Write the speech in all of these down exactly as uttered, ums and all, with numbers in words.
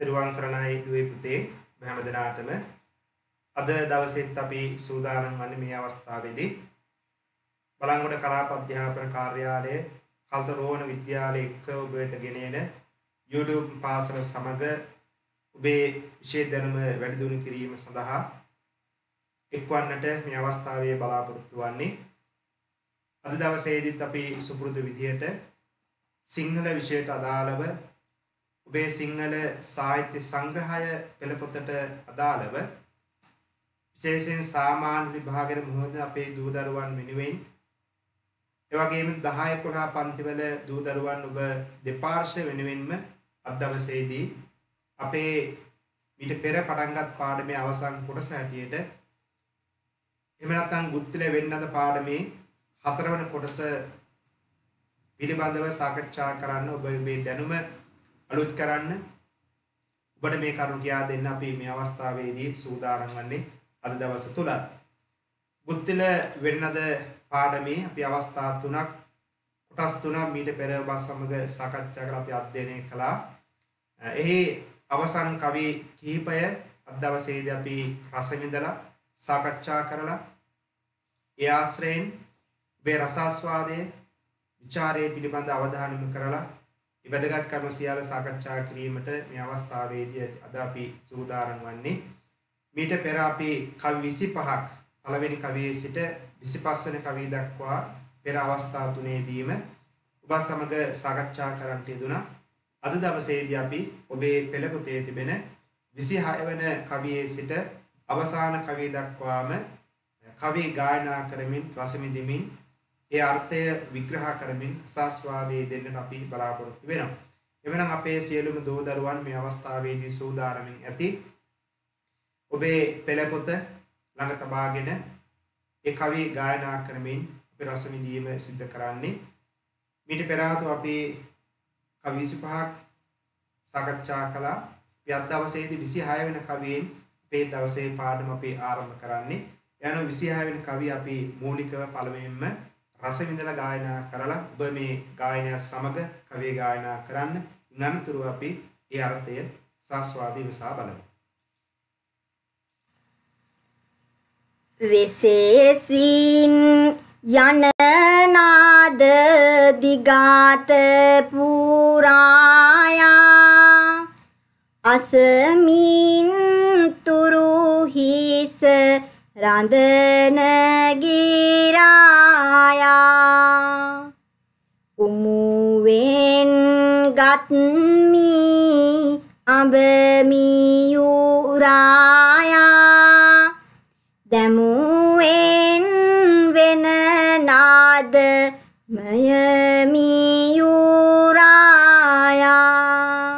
තෙරුවන් සරණයි දුවේ පුතේ හැම දිනාටම අද දවසෙත් අපි සූදානම් වන්නේ මේ අවස්ථාවේදී බලංගොඩ කලාප අධ්‍යාපන කාර්යාලයේ කල්තරෝණ විද්‍යාලයේ එක්ක ඔබ වෙත ගෙනෙන YouTube පාසල සමග ඔබේ විශේෂ දැනුම වැඩි දියුණු කිරීම සඳහා එක්වන්නට මේ අවස්ථාවේ බලාපොරොත්තු වෙන්නේ. අද දවසේදීත් අපි සුපුරුදු විදියට සිංහල විෂයට අදාළව ඔබේ සිංහල සාහිත්‍ය සංග්‍රහය පෙළපොතට අදාළව විශේෂයෙන් සාමාන්‍ය විභාගයේ මොහොත අපේ දූ දරුවන් වෙනුවෙන් ඒ වගේම දහ එකොළහ පන්තිවල දූ දරුවන් ඔබ දෙපාර්ශ්ව වෙනුවෙන්ම අද දවසේදී අපේ ඊට පෙර පටන්ගත් පාඩමේ අවසන් කොටස හැටියට එහෙම නැත්නම් ගුත්තිල වෙන්නද පාඩමේ හතරවන කොටස පිළිබඳව සාකච්ඡා කරන්න ඔබ මේ දැනුම අලුත් කරන්න ඔබට මේ කරුණු කියා දෙන්න අපි මේ අවස්ථාවේදී සූදානම් වන්නේ අද දවස තුල. ගුත්තිල වෙන්නද පාඩමේ අපි අවස්ථා තුනක් කොටස් තුනක් මීට පෙර ඔබ සමග සාකච්ඡා කරලා අපි අධ්‍යයනය කළා. එහි අවසන් කවි කිහිපය අද දවසේදී අපි රස විඳලා සාකච්ඡා කරලා ඒ ආශ්‍රයෙන් ඔබේ රසාස්වාදයේ විචාරයේ පිළිබඳ අවධානය යොමු කරලා ඉවදගත් කරුණු සියල්ල සාකච්ඡා කිරීමට මේ අවස්ථාවේදී අද අපි සූදානම් වන්නේ. මීට පෙර අපි කවි විසිපහක් පළවෙනි කවියේ සිට විසිපහ වෙනි කවිය දක්වා පෙර අවස්ථා තුනේදීම ඔබ සමග සාකච්ඡා කරන්නට යෙදුණා. අද දවසේදී අපි ඔබේ පෙළ පොතේ තිබෙන විසිහය වෙනි කවියේ සිට අවසාන කවිය දක්වාම කවි ගායනා කරමින් රස විඳිමින් ඒ අර්ථය විග්‍රහ කරමින් සාස්වාදයේ දෙන්නට අපි බලාපොරොත්තු වෙනවා. එවනම් අපේ සියලුම දෝ දරුවන් මේ අවස්ථාවේදී සූදානම්ින් ඇති ඔබේ පෙළ පොත ළඟ තබාගෙන ඒ කවි ගායනා කරමින් අපි රස විඳීම සිදු කරන්නේ. මීට පෙර අපි කවි විසිපහක් සාකච්ඡා කළා. අපි අද දවසේදී විසිහය වෙනි කවියෙන් අපේ දවසේ පාඩම අපි ආරම්භ කරන්නේ. යන විසිහය වෙනි කවිය අපි මූලිකව පළමුවෙන්ම රස විඳලා ගායනා කරලා ඔබ මේ ගායනය සමග කවිය ගායනා කරන්න. ඊනතුරු අපි ඒ අර්ථය සාස්වාදී විසා බලමු. විශේෂින් යන නාද දිගාත පුරායා අසමින් තුරු හිස රඳන ගිරායා උමුවෙන් ගත්මි අඹමි යුරායා දමුවෙන් වෙන නාද මයමි යුරායා.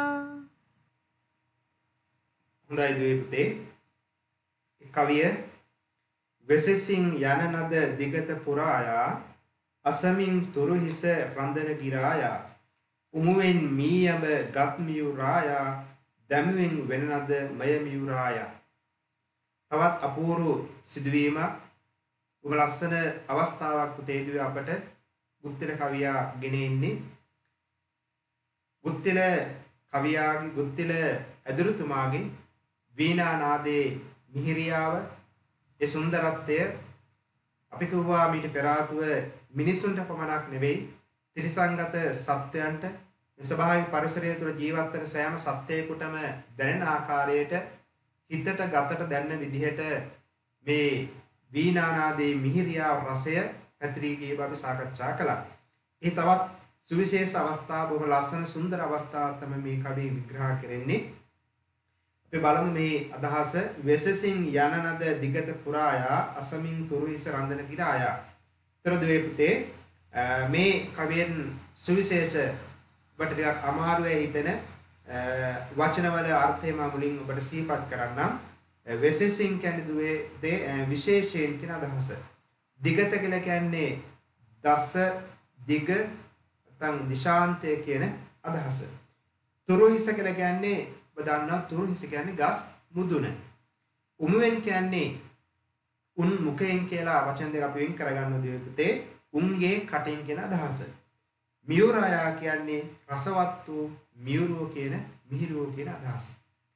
හොඳයි දුවේ පුතේ. කවිය වෙසසින් යන නද දිගත පුරායා අසමින් තුරු හිස රඳන ගිරායා උමුවෙන් මීයඹ ගත්මියුරායා දමුවෙන් වෙන නද මයමියුරායා. තවත් අපූර්ව සිදුවීමක් ඔබ ලස්සන අවස්ථාවක් පුතේ දුවේ අපට ගුත්තිල කවියා ගෙන ඉන්නේ. ගුත්තිල කවියාගේ ගුත්තිල ඇදුරුතුමාගේ වීණා නාදයේ මිහිරියාව ඒ සුන්දරත්වය අපි කියුවා මීට පෙර ආතුව මිනිසුන්ට පමණක් නෙවෙයි ත්‍රිසංගත සත්වයන්ට මේ ස්වභාවික පරිසරය තුළ ජීවත් වෙන සෑම සත්වයකටම දැනෙන ආකාරයට හිතට ගතට දැනෙන විදිහට මේ වීණා නාදයේ මිහිරියාව රසය පැතිරී ගිය බව සාකච්ඡා කළා. ඒ තවත් සුවිශේෂ අවස්ථාව බොහොම ලස්සන සුන්දර අවස්ථාවක් තමයි මේ කවිය විග්‍රහ කරන්නේ. අපි බලමු මේ අදහස. වෙසසින් යන නද දිගත පුරායා අසමින් තුරු හිස රඳන ගිරායා. තර දුවේ පුතේ මේ කවියෙන් සුවිශේෂ ඔබට ටිකක් අමාරුවේ හිතෙන වචනවල අර්ථය මම මුලින් ඔබට සිහිපත් කරන්නම්. වෙසසින් කියන්නේ දුවේ පුතේ විශේෂයෙන් කියන අදහස. දිගත කියලා කියන්නේ දස දිග නැත්නම් දිශාන්තය කියන අදහස. තුරු හිස කියලා කියන්නේ ඔබ දන්නවා තුරු හිස කියන්නේ ගස් මුදුන. උමුවෙන් කියන්නේ උන් මුඛයෙන් කියලා වචන දෙක අපි වෙන් කරගන්න දුවේ පුතේ. උන්ගේ කටින් කියන අදහස. මියුරායා කියන්නේ රසවත් වූ මියුරුව කියන මිහිරුව කියන අදහස.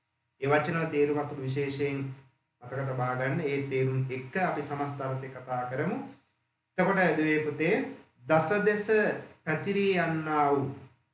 ඒ වචන වල තේරුම අතුළු විශේෂයෙන් මතක තබා ගන්න. ඒ තේරුම් එක්ක අපි සමස්ත අර්ථය කතා කරමු. එතකොට දුවේ පුතේ දස දෙස පැතිරී යන්නා වූ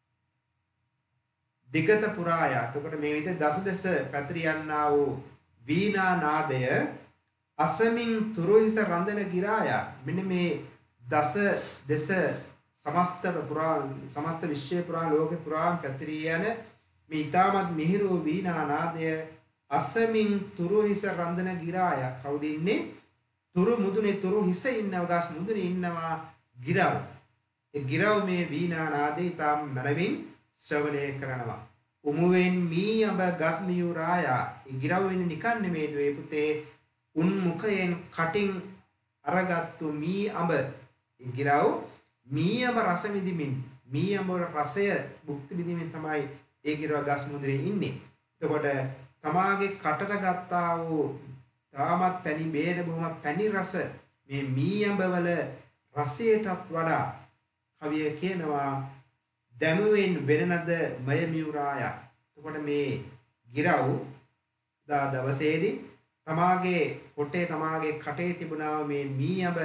දිගත පුරාය. එතකොට මේ විදිහට දස දෙස පැතිරී යන්නා වූ වීණා නාදය අසමින් තුරුහිස රඳන ගිරාය. මෙන්න මේ දස දෙස සමස්ත පුරා සමස්ත විශ්වය පුරා ලෝක පුරාම පැතිරී යන මේ ඊටමත් මිහිරු වීණා නාදය අසමින් තුරුහිස රඳන ගිරාය. කවුද ඉන්නේ? තුරු මුදුනේ තුරු හිස ඉන්නවා, ගස් මුදුනේ ඉන්නවා ගිරව. ඒ ගිරව මේ වීණා නාදය ඊටම මනවින් ශ්‍රවණය කරනවා. උමුවෙන් මී අඹ ගත් මියුරාය. ඒ ගිරව වෙන්නේ නිකන් නෙමෙයි දුවේ පුතේ. උන් මුඛයෙන් කටින් අරගත්තු මී අඹ. ඒ ගිරව මී අඹ රස විඳිමින් මී අඹ රසය භුක්ති විඳිමින් තමයි ඒ ගිරව ගස් මුදුනේ ඉන්නේ. එතකොට තමාගේ කටට ගත්තා වූ තාමත් පැණි බේර බොහොම පැණි රස මේ මී අඹ වල රසයටත් වඩා කවිය කියනවා දැමුවෙන් වෙනනද මය මියුරාය. එතකොට මේ ගිරව් දා දවසේදී තමාගේ කොටේ තමාගේ කටේ තිබුණා මේ මී අඹ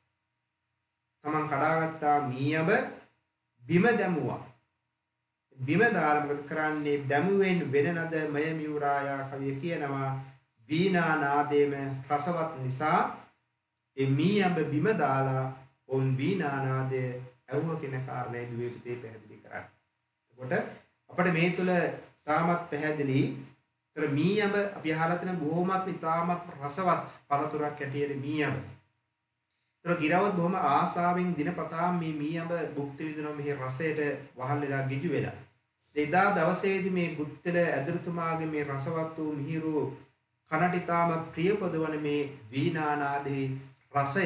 තමන් කඩාගත්තා මී අඹ බිම දැමුවා. බිම දාලා මොකද කරන්නේ? දැමුවෙන් වෙනනද මය මියුරාය කවිය කියනවා වීණා නාදයේම රසවත් නිසා ඒ මී අඹ බිම දාලා ඔවුන් වීණා නාදය ඇහුව කියන කාරණේ දුවේ පුතේ පැහැදිලි කරන්නේ. එතකොට අපිට මේ තුල තාමත් පැහැදිලි තර මී අඹ අපි අහලා තියෙන බොහොමත් තාමත් රසවත් පළතුරක් ඇටියෙන මී අඹ. තර ගිරවත් බොහොම ආසාවෙන් දිනපතා මේ මී අඹ භුක්ති විඳිනවා මේ රසයට වහල් වෙලා ගිජු වෙලා. එදා දවසේදී මේ ගුත්තල ඇදුරුතුමාගේ මේ රසවත් වූ මිහිරු කනට තාමත් ප්‍රියපදවන මේ වීණා නාදයේ රසය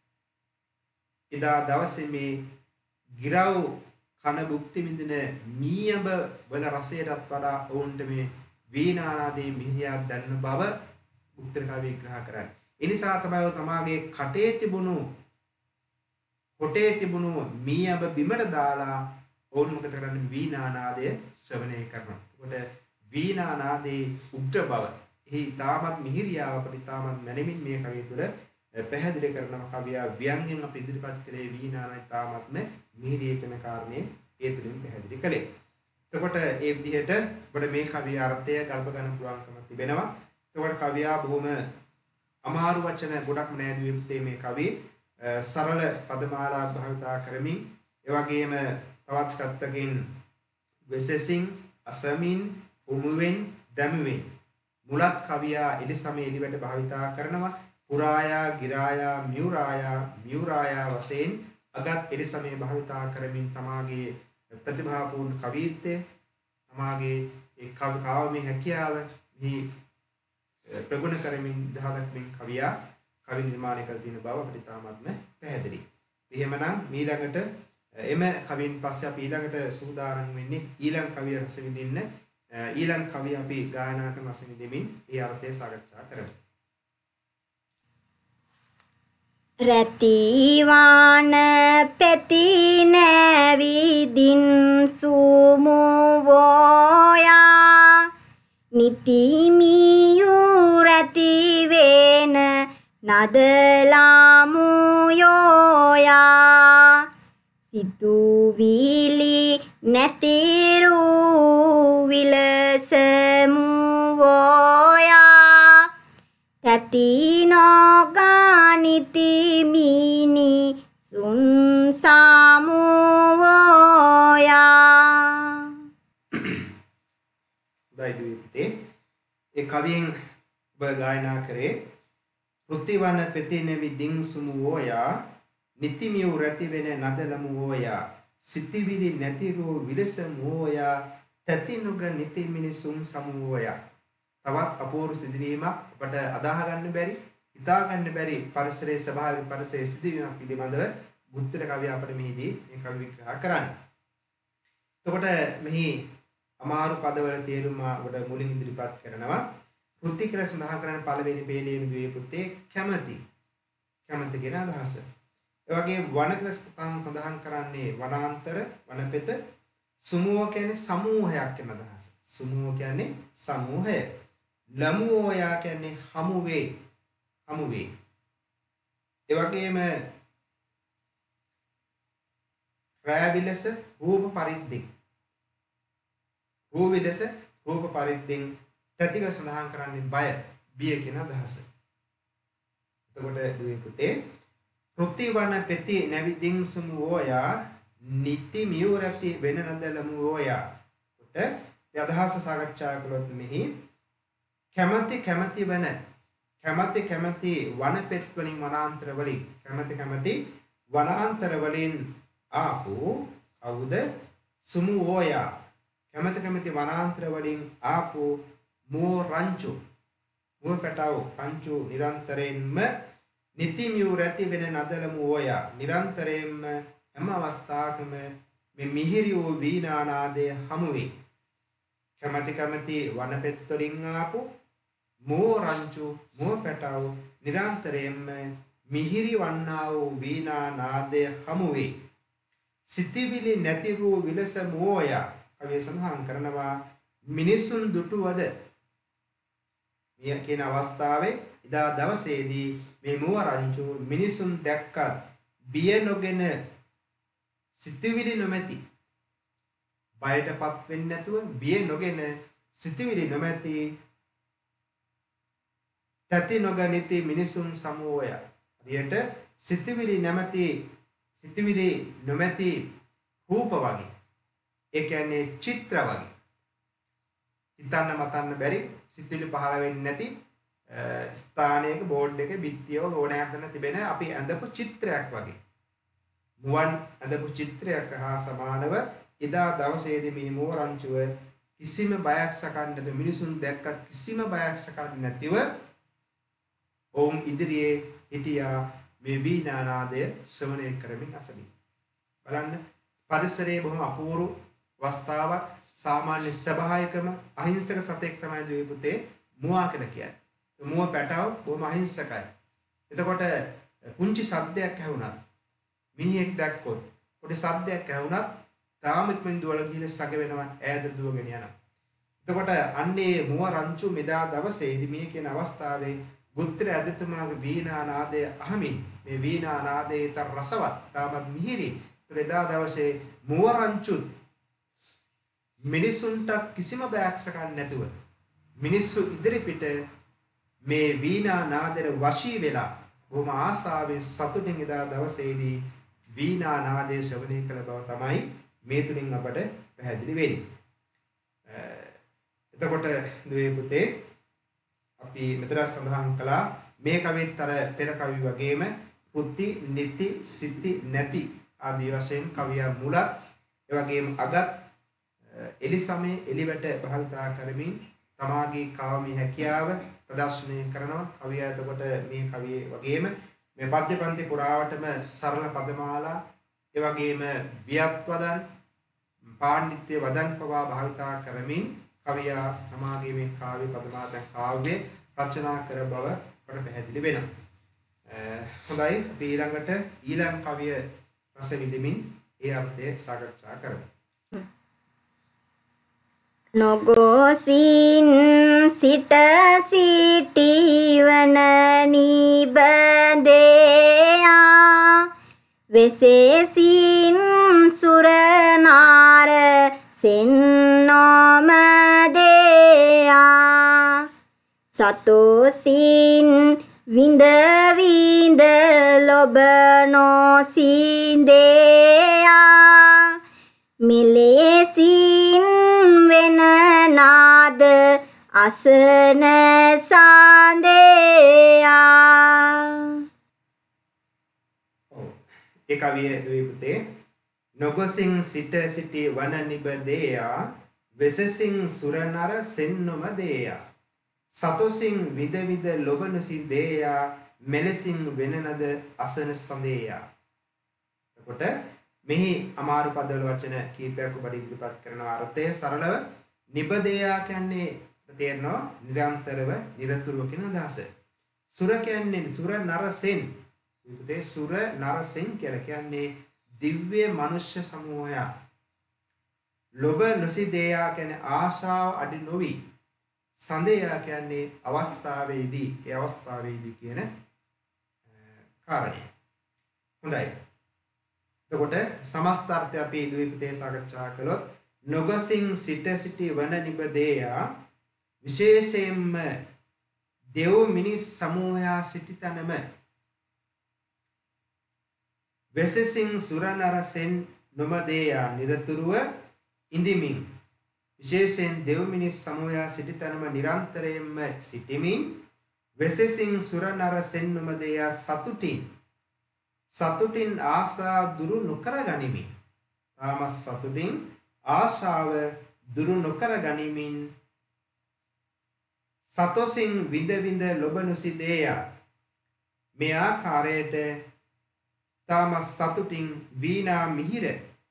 එදා දවසේ මේ ගිරව් කන භුක්ති විඳින මී අඹ වල රසයටත් වඩා ඔවුන්ට මේ වීණා නාදයේ මිහිරියක් දැනෙන බව උත්තර කවිය විග්‍රහ කරන්නේ. ඒ නිසා තමයි තමාගේ කටේ තිබුණු කොටේ තිබුණු මී අඹ බිමට දාලා ඔවුන් මොකද කරන්නේ? වීණා නාදය ශ්‍රවණය කරනවා. ඒකට වීණා නාදයේ උග්‍ර බව, එහි තාමත් මිහිරියාව අපිට තාමත් මැනමින් මේ කවිය තුළ පැහැදිලි කරන කවියා ව්‍යංගයෙන් අපි ඉදිරිපත් කළේ වීණා නාදය තාමත්ම මිහිරිය කියන කාරණේ ඒ තුලින් පැහැදිලි කළේ. එතකොට ඒ විදිහට අපිට මේ කවිය අර්ථය ගල්ප ගන්න පුළුවන්කම තිබෙනවා. එතකොට කවියා බොහොම අමාරු වචන ගොඩක් නෑදුවේ පුතේ මේ කවියේ සරල පදමාලා භාවිතා කරමින් ඒ වගේම තවත් පැත්තකින් වෙසසින් අසමින් උමුවෙන් දැමුවෙන් මුලත් කවියා එලි සමේ එලිවට භාවිතා කරනවා. පුරායා ගිරායා මියුරායා මියුරායා වශයෙන් අගත් එලි සමේ භාවිතා කරමින් තමාගේ ප්‍රතිභාපූර්ණ කවිත්වය තමාගේ ඒ කවි කාවමේ හැකියාව මේ ප්‍රගුණ කරමින් දහදක්මින් කවියා කවි නිර්මාණය කර තියෙන බව අපිට තාමත්ම පැහැදිලි. එහෙමනම් ඊළඟට එම කවියෙන් පස්සේ අපි ඊළඟට සූදානම් වෙන්නේ ඊළඟ කවිය රස විඳින්න. ඊළඟ කවිය අපි ගායනා කරන රස විඳින්මින් ඒ අර්ථය සාකච්ඡා කරමු. රතිවාන පෙති නැවිදින් සුමුවෝයා නිතිමියු රති වේන නදලාමුයෝයා සිතුවිලි නැතිරු විලසමුවෝයා තතිනෝගානිති මිනි සුන්සාමුවෝයා. උදයිදුවේ ඒ කවියෙන් ඔබ ගායනා කරේ ෘතිවන පෙතිනෙවි දින් සුමුවෝයා නිතිමියු රැති වෙන නදලමුවෝයා සිතිවිලි නැතිරෝ විලසමුවෝයා තතිනුග නිති මිනිසුන් සමුවෝයා. තවත් අපූර්ව සිදුවීමක් අපට අදාහ ගන්න බැරි, හිතා ගන්න බැරි පරිසරයේ ස්වභාවික පරිසරයේ සිදුවීමක් පිළිබඳව බුද්ධ කවිය අපට මෙහිදී මේ කවි විග්‍රහ කරන්නේ. එතකොට මෙහි අමාරු පදවල තේරුම අපට මුලින් ඉදිරිපත් කරනවා. කෘති කියලා සඳහන් කරන පළවෙනි පේළියේ විදුවේ පුතේ කැමැති. කැමැති කියන අදහස. ඒ වගේ වන කියලා සඳහන් කරන්නේ වනාන්තර, වනපෙත. සුමුව කියන්නේ සමූහයක් කියන අදහස. සුමුව කියන්නේ සමූහය. ලමුවෝයා කියන්නේ හමු වේ. හමු වේ. ඒ වගේම රාවිලස රූප පරිද්දෙන් රූවිලස රූප පරිද්දෙන් ප්‍රතික සඳහන් කරන්නේ බය බිය කියන අදහස. එතකොට දුවේ පුතේ ප්‍රතිවන පෙති නැවිදින් සමුෝයා නිති මියුරති වෙන නදලමුෝයා කොට මේ අදහස සාකච්ඡා කළොත් මෙහි කැමැති කැමැති වෙන කැමැති කැමැති වනපෙත් වලින් වනාන්තර වලින් කැමැති කැමැති වනාන්තර වලින් ආපු කවුද සමුෝයා කැමැති කැමැති වනාන්තර වලින් ආපු මෝ රංචු මෝ පැටව රංචු නිරන්තරයෙන්ම නිතිමියු රැති වෙන නදලමු ඕයා නිරන්තරයෙන්ම හැම අවස්ථාවකම මේ මිහිරි වූ වීණානාදය හමු වේ. කැමැති කැමැති වනපෙත් වලින් ආපු මෝ රංචු මෝ පැටව නිරන්තරයෙන්ම මිහිරි වන්නා වූ වීණානාදය හමු වේ. සිතිවිලි නැති වූ විලස මෝයා කවිය සඳහන් කරනවා මිනිසුන් දුටුවද මේ කියන අවස්ථාවේ ඉදා දවසේදී මේ මුව රංචු මිනිසුන් දැක්කත් බිය නොගෙන සිතුවිලි නොමැති බයටපත් වෙන්නේ නැතුව බිය නොගෙන සිතුවිලි නොමැති තති නොගනිති මිනිසුන් සමෝය හරියට සිතුවිලි නැමැති සිතුවිලි නොමැති රූප වගේ ඒ කියන්නේ චිත්‍ර වගේ හිතන්න මතන්න බැරි සිතුවිලි පහළ වෙන්නේ නැති ස්ථානයක බෝඩ් එකේ බිත්තියව ඕනෑම තැන තිබෙන අපි ඇඳපු චිත්‍රයක් වගේ මුවන් ඇඳපු චිත්‍රයක් හා සමානව එදා දවසේදී මේ මුව රංචුව කිසිම බයක් සකන්නද මිනිසුන් දැක්කත් කිසිම බයක් සකන්නේ නැතිව ඔවුන් ඉදිරියේ හිටියා මේ වීණානාදය ශ්‍රවණය කරමින් අසමින් බලන්න පරිසරයේ බොහොම අපූර්ව අවස්ථාවක් සාමාන්‍ය ස්වභාවිකම අහිංසක සතෙක් තමයි දුවේ පුතේ මුවා කියලා කියන්නේ. මුව පැටව බොහොම අහිංසකයි. එතකොට පුංචි සද්දයක් ඇහුණා. මිනිහෙක් දැක්කොත් පොඩි සද්දයක් ඇහුණත් තාම ඉක්මනින් දුවලා ගිහලා සග වෙනවා ඈත දුවගෙන යනවා. එතකොට අන්නේ මුව රංචු මෙදා දවසේදී මේ කියන අවස්ථාවේ බුද්ධ රජතුමාගේ වීණා නාදය අහමින් මේ වීණා නාදයේ තර රසවත් තාමත් මිහිරි එදා දවසේ මුව රංචු මිනිසුන්ට කිසිම බයක් සකන්නේ නැතුව මිනිස්සු ඉදිරිපිට මේ වීණා නාදයට වශී වෙලා බොහොම ආසාවෙන් සතුටින් එදා දවසේදී වීණා නාදයේ ශ්‍රවණය කළ බව තමයි මේ තුලින් අපට පැහැදිලි වෙන්නේ. එතකොට දුවේ පුතේ අපි මෙතන සඳහන් කළා මේ කවියත් අර පෙර කවි වගේම පුත්ති නිති සිති නැති ආදී වශයෙන් කවිය මුලත් ඒ වගේම අගත් එලි සමේ එලිවට භාවිතා කරමින් තමාගේ කාමී හැකියාව ප්‍රදර්ශනය කරනවා. කවිය එතකොට මේ කවියේ වගේම මේ පද්‍ය පන්ති පුරාවටම සරල පදමාලා ඒ වගේම වියත් වදන් පාණ්ඩිත්‍ය වදන් පවා භාවිතා කරමින් කවිය තමාගේ මේ කාව්‍ය පදමාලා කාව්‍ය රචනා කර බව අපට පැහැදිලි වෙනවා. හොඳයි අපි ඊළඟට ඊළඟ කවිය රස විඳිමින් ඒ අර්ථය සාකච්ඡා කරමු. නොගොසින් සිට සිටිවන නිබදේයා වෙසෙසින් සුරනාර සෙන්නොමදේයා සතෝසින් විඳ විඳ ලොබනොසින්දේයා මෙලෙසින් වෙන නාද අසන සාන්දේයා. ඒ කවිය දුවේ පුතේ නොගොසින් සිට සිටි වන නිබදේයා වෙසසින් සුරනර සෙන්නොම දේයා සතොසින් විද විද ලොබනසි දේයා මෙලෙසින් වෙනනද අසන සඳේයා. එතකොට මෙහි අමාරු පදවල වචන කීපයක් ඔබට ඉදිරිපත් කරන අර්ථය සරලව නිබදේයා කියන්නේ තේරෙනවා නිරන්තරව නිරතුරුව කියන අදහස. සුර කියන්නේ සුර නරසෙන් විපතේ සුර නරසෙන් කියලා කියන්නේ දිව්‍ය මනුෂ්‍ය සමූහයක්. ලොබ නොසිදේයා කියන්නේ ආශාව අඩි නොවි සඳයා කියන්නේ අවස්ථාවේදී ඒ අවස්ථාවේදී කියන කාරණය. හොඳයි. එතකොට සමස්තාර්ථය අපි ද්වීපිතේ සාකච්ඡා කළොත් නොගසින් සිට සිටි වන නිබදේයා විශේෂයෙන්ම දෙව් මිනිස් සමූහයා සිටි තැනම වෙසසින් සුරනරසෙන් නොමදේයා නිරතුරුව ඉඳිමින් විශේෂයෙන් දෙව් මිනිස් සමූහයා සිටි තැනම නිරන්තරයෙන්ම සිටිමින් වෙසසින් සුරනරසෙන් නොමදේයා සතුටින් සතුටින් ආශා දුරු නොකර ගනිමින් තාම සතුටින් ආශාව දුරු නොකර ගනිමින් සතොසින් විඳ විඳ ලොබ නොසිදේයා මේ ආකාරයට තාම සතුටින් වීණා මිහිර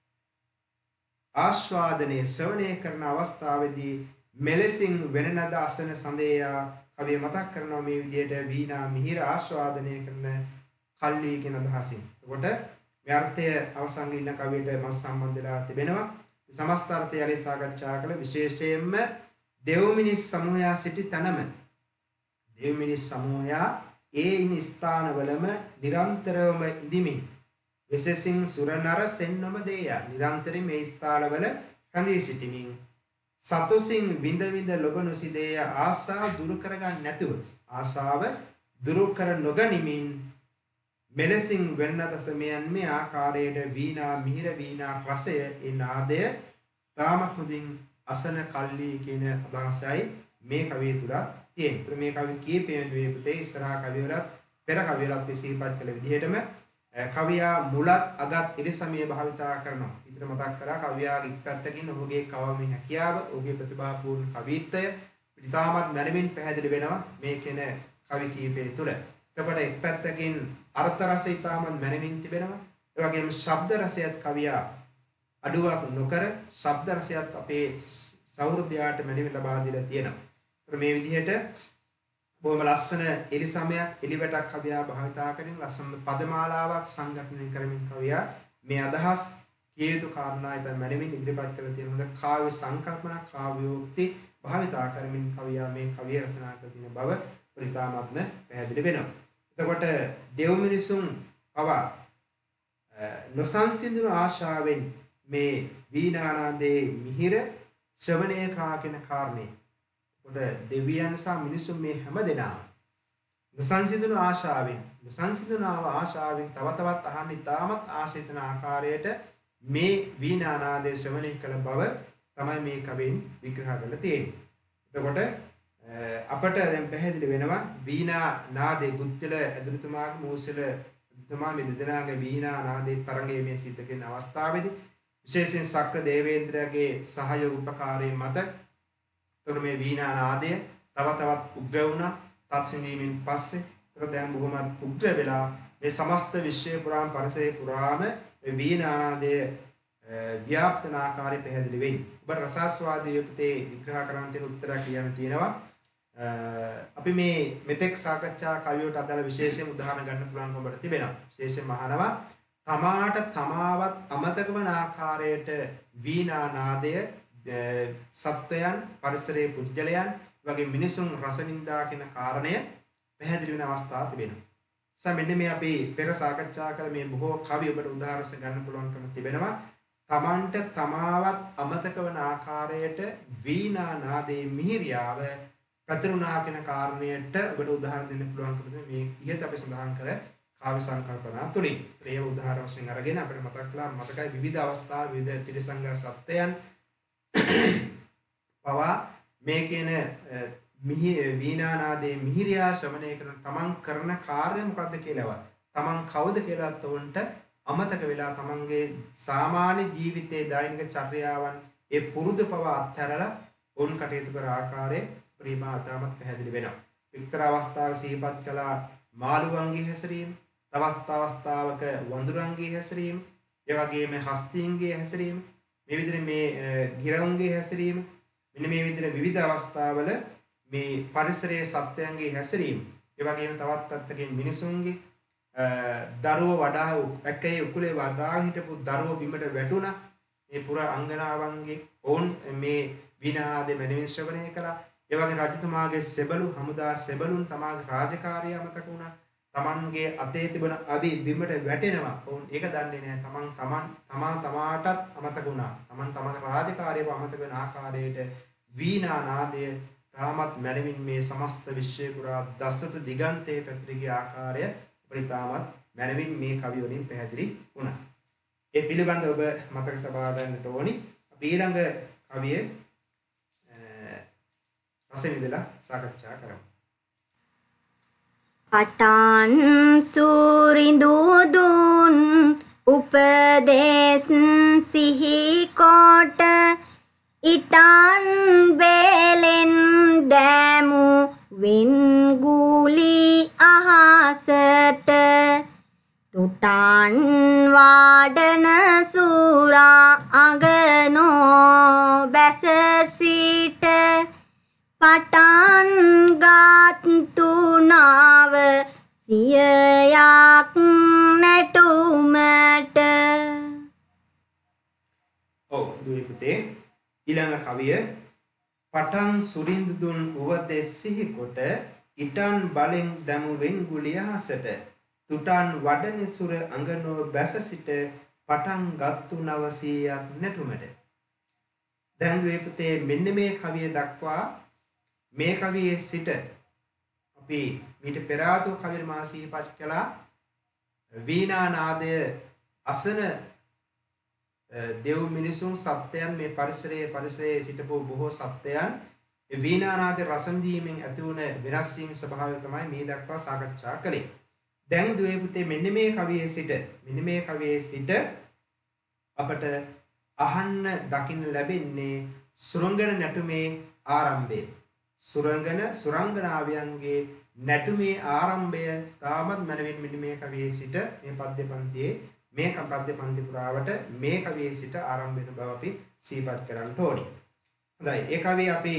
ආස්වාදනයේ ශ්‍රවණය කරන අවස්ථාවේදී මෙලෙසින් වෙනනද අසන සඳේයා කවිය මතක් කරනවා මේ විදිහට වීණා මිහිර ආස්වාදනය කරන කල්ලි කියන අදහසින්. එතකොට මේ අර්ථය අවසන් ඉන්න කවියට මස් සම්බන්ධ වෙලා තිබෙනවා. සමස්ත අර්ථය යලි සාකච්ඡා කළ විශේෂයෙන්ම දෙව් මිනිස් සමූහයා සිටි තැනම දෙව් මිනිස් සමූහයා ඒ ඉන්න ස්ථානවලම නිරන්තරවම ඉදිමින් විශේෂින් සුරනර සෙන්නම දේයා නිරන්තරයෙන් මේ ස්ථානවල රැඳී සිටිමින් සතුසින් විඳ විඳ ලොබ නොසිදේය ආශාව දුරු කරගන්න නැතුව ආශාව දුරු කර නොගනිමින් මෙලෙසින් වෙන්නත සමයන් මේ ආකාරයට වීණා මිහිර වීණා රසය ඒ නාදය තාමත් හොඳින් අසන කල්ලි කියන අදහසයි මේ කවිය තුල තියෙන්නේ. මේ කවි කීපයෙන් ද්වීපිතේ ඉස්සරහා කවිවලත් පෙර කවිවලත් විසිපත් කළ විදිහටම කවියා මුලත් අගත් ඉරිසමිය භාවිතා කරනවා. ඉතින් මතක් කරා කවියාගේ පැත්තකින් ඔහුගේ කවමේ හැකියාව, ඔහුගේ ප්‍රතිභාපූර්ණ කවිත්වය ඉතාමත් මැනවින් පැහැදිලි වෙනවා මේ කියන කවි කීපය තුල. එතකොට එක් පැත්තකින් අර්ථ රසය ඉතාමත් මැනවින් තිබෙනවා. ඒ වගේම ශබ්ද රසයත් කවියා අඩුවක් නොකර ශබ්ද රසයත් අපේ සෞහෘදයාට මැනවින් ලබා දීලා තියෙනවා. ඒතර මේ විදිහට බොහොම ලස්සන එලිසමයක් එලිවැටක් කවියා භාවිතා කරමින් ලස්සන පදමාලාවක් සංගඨනය කරමින් කවියා මේ අදහස් කිය යුතු කාරණා ඉතින් මැනවින් ඉදිරිපත් කරලා තියෙන හොඳ කාව්‍ය සංකල්පනා කාව්‍යෝක්ති භාවිතා කරමින් කවියා මේ කවිය රචනා කර තියෙන බව ප්‍රිතාමත්ම පැහැදිලි වෙනවා. එතකොට දෙව් මිනිසුන් පවා නොසන්සිඳුණු ආශාවෙන් මේ වීණානාදයේ මිහිර ශ්‍රවණය කරා කියන කාරණේ. එතකොට දෙවියන් සහ මිනිසුන් මේ හැම දෙනාම නොසන්සිඳුණු ආශාවෙන් නොසන්සිඳුණු ආශාවෙන් තව තවත් අහන්න ඉතාමත් ආසිතන ආකාරයට මේ වීණානාදයේ ශ්‍රවණය කළ බව තමයි මේ කවෙන් විග්‍රහ කරලා තියෙන්නේ. එතකොට අපට දැන් පැහැදිලි වෙනවා වීණා නාදයේ බුද්ධල ඇදුරුතුමාගේ මෝසල ඇදුරුතුමා මේ දෙදෙනාගේ වීණා නාදයේ තරංගයේ මේ සිද්ධ කරන අවස්ථාවේදී විශේෂයෙන් සක්‍ර දේවේන්ද්‍රගේ සහයෝග උපකාරයෙන් මත එතකොට මේ වීණා නාදය තව තවත් උග්‍ර වුණා. තත්සිඳීමෙන් පස්සේ එතකොට දැන් බොහොම උග්‍ර වෙලා මේ සමස්ත විශ්වය පුරාම පරිසරය පුරාම මේ වීණා නාදය ව්‍යාප්තන ආකාරය පැහැදිලි වෙන්නේ. ඔබ රසාස්වාදයේ පුතේ විග්‍රහ කරන්න තියෙන උත්තර කියන්න තියෙනවා. අපි මේ මෙතෙක් සාකච්ඡා කවියට අදාළ විශේෂයෙන් උදාහරණ ගන්න පුළුවන් ඔබට තිබෙනවා. විශේෂයෙන්ම අහනවා තමාට තමාවත් අමතක වන ආකාරයට වීණා නාදය සත්වයන් පරිසරයේ පුද්ගලයන් වගේ මිනිසුන් රසවින්දා කියන කාරණය පැහැදිලි වෙන අවස්ථා තිබෙනවා. සම මෙන්න මේ අපි පෙර සාකච්ඡා කළ මේ බොහෝ කවි ඔබට උදාහරණ ගන්න පුළුවන්කම තිබෙනවා. තමන්ට තමාවත් අමතක වන ආකාරයට වීණා නාදයේ මිහිරියාව පැතිරුණා කියන කාරණයට ඔබට උදාහරණ දෙන්න පුළුවන්කම මේ ඉහත අපි සඳහන් කර කාව්‍ය සංකල්පනා තුලින්. ඒ උදාහරණ වශයෙන් අරගෙන අපිට මතක් කළා මතකයි විවිධ අවස්ථා විවිධ ත්‍රිසංග සත්‍යයන් පවා මේ කියන මිහි වීණා නාදයේ මිහිරියා ශ්‍රවණය කරන තමන් කරන කාර්ය මොකද්ද කියලාවත් තමන් කවුද කියලාත් උන්ට අමතක වෙලා තමන්ගේ සාමාන්‍ය ජීවිතයේ දෛනික චර්යාවන් ඒ පුරුදු පව අත්හැරලා උන් කටයුතු කර ආකාරයේ ප්‍රේමාදාමත් පැහැදිලි වෙනවා. එක්තරා අවස්ථාවක සිහිපත් කළා මාළුවන්ගේ හැසිරීම, තවත් අවස්ථාවක වඳුරන්ගේ හැසිරීම, ඒ වගේම හස්තීන්ගේ හැසිරීම, මේ විදිහට මේ ගිරවුන්ගේ හැසිරීම, මෙන්න මේ විදිහට විවිධ අවස්ථාවල මේ පරිසරයේ සත්වයන්ගේ හැසිරීම, ඒ වගේම තවත් පැත්තකින් මිනිසුන්ගේ දරුව වඩා ඇකේ උකුලේ වඩා හිටපු දරුව බිමට වැටුණා. මේ පුර අංගනාවන්ගේ ඔවුන් මේ විනාදේ මැනවින් ශ්‍රවණය කළා. ඒ වගේ රජතුමාගේ සෙබළු හමුදා සෙබළුන් තමාගේ රාජකාරිය අමතක වුණා. තමන්ගේ අතේ තිබුණ අවි බිමට වැටෙනවා. ඔවුන් ඒක දන්නේ නැහැ. තමන් තමන් තමා තමාටත් අමතක වුණා. තමන් තමගේ රාජකාරියව අමතක වෙන ආකාරයට වීණා නාදය තාමත් මැනවින් මේ සමස්ත විශ්වය පුරා දසත දිගන්තයේ පැතිර ගිය ආකාරය අපිට තාමත් මැනවින් මේ කවි වලින් පැහැදිලි වුණා. ඒ පිළිබඳව ඔබ මතක තබා ගන්නට ඕනි. අපි ඊළඟ කවිය රසෙ විදලා සාකච්ඡා කරමු. පටන් සූරිඳු දුන් උපදේශ සිහි කොට ඉතන් වේලෙන් දැමු වින්ගුලි අහසට තුටන් වාඩන සූරා අගනෝ බැස සිට පටන් ගත්තු නාව සියයක් නැටුමට. ඔව් දුවේ පුතේ ඊළඟ කවිය පටන් සුරින්දු දුන් උවදෙස් සිහි කොට ඉටන් බලෙන් දැමු වෙන්ගුලිය හසට තුටන් වඩන සුර අඟනෝ බැස සිට පටන් ගත්තු නව සියයක් නැටුමට. දැන් දුවේ පුතේ මෙන්න මේ කවිය දක්වා මේ කවියේ සිට අපි මීට පෙර ආතු කවිය මා සිහිපත් කළා වීණා නාදය අසන දෙව් මිනිසුන් සත්‍යයන් මේ පරිසරයේ පරිසරයේ සිටපු බොහෝ සත්‍යයන් ඒ වීණා නාදයේ රසම් දීමෙන් ඇති වුණ වෙනස් වීම ස්වභාවය තමයි මේ දක්වා සාකච්ඡා කළේ. දැන් දුවේ පුතේ මෙන්න මේ කවියේ සිට මෙන්න මේ කවියේ සිට අපට අහන්න දකින්න ලැබෙන්නේ සුරංගන නැටුමේ ආරම්භය. සුරංගන සුරංගනාවියන්ගේ නැටුමේ ආරම්භය තාමත් මනවින් මෙන්න මේ කවියේ සිට මේ පද්‍ය පන්තියේ මේ පද්‍ය පන්ති පුරාවට මේ කවියේ සිට ආරම්භ වෙන බව අපි සිහිපත් කරන්න ඕනේ. හොඳයි ඒ කවිය අපි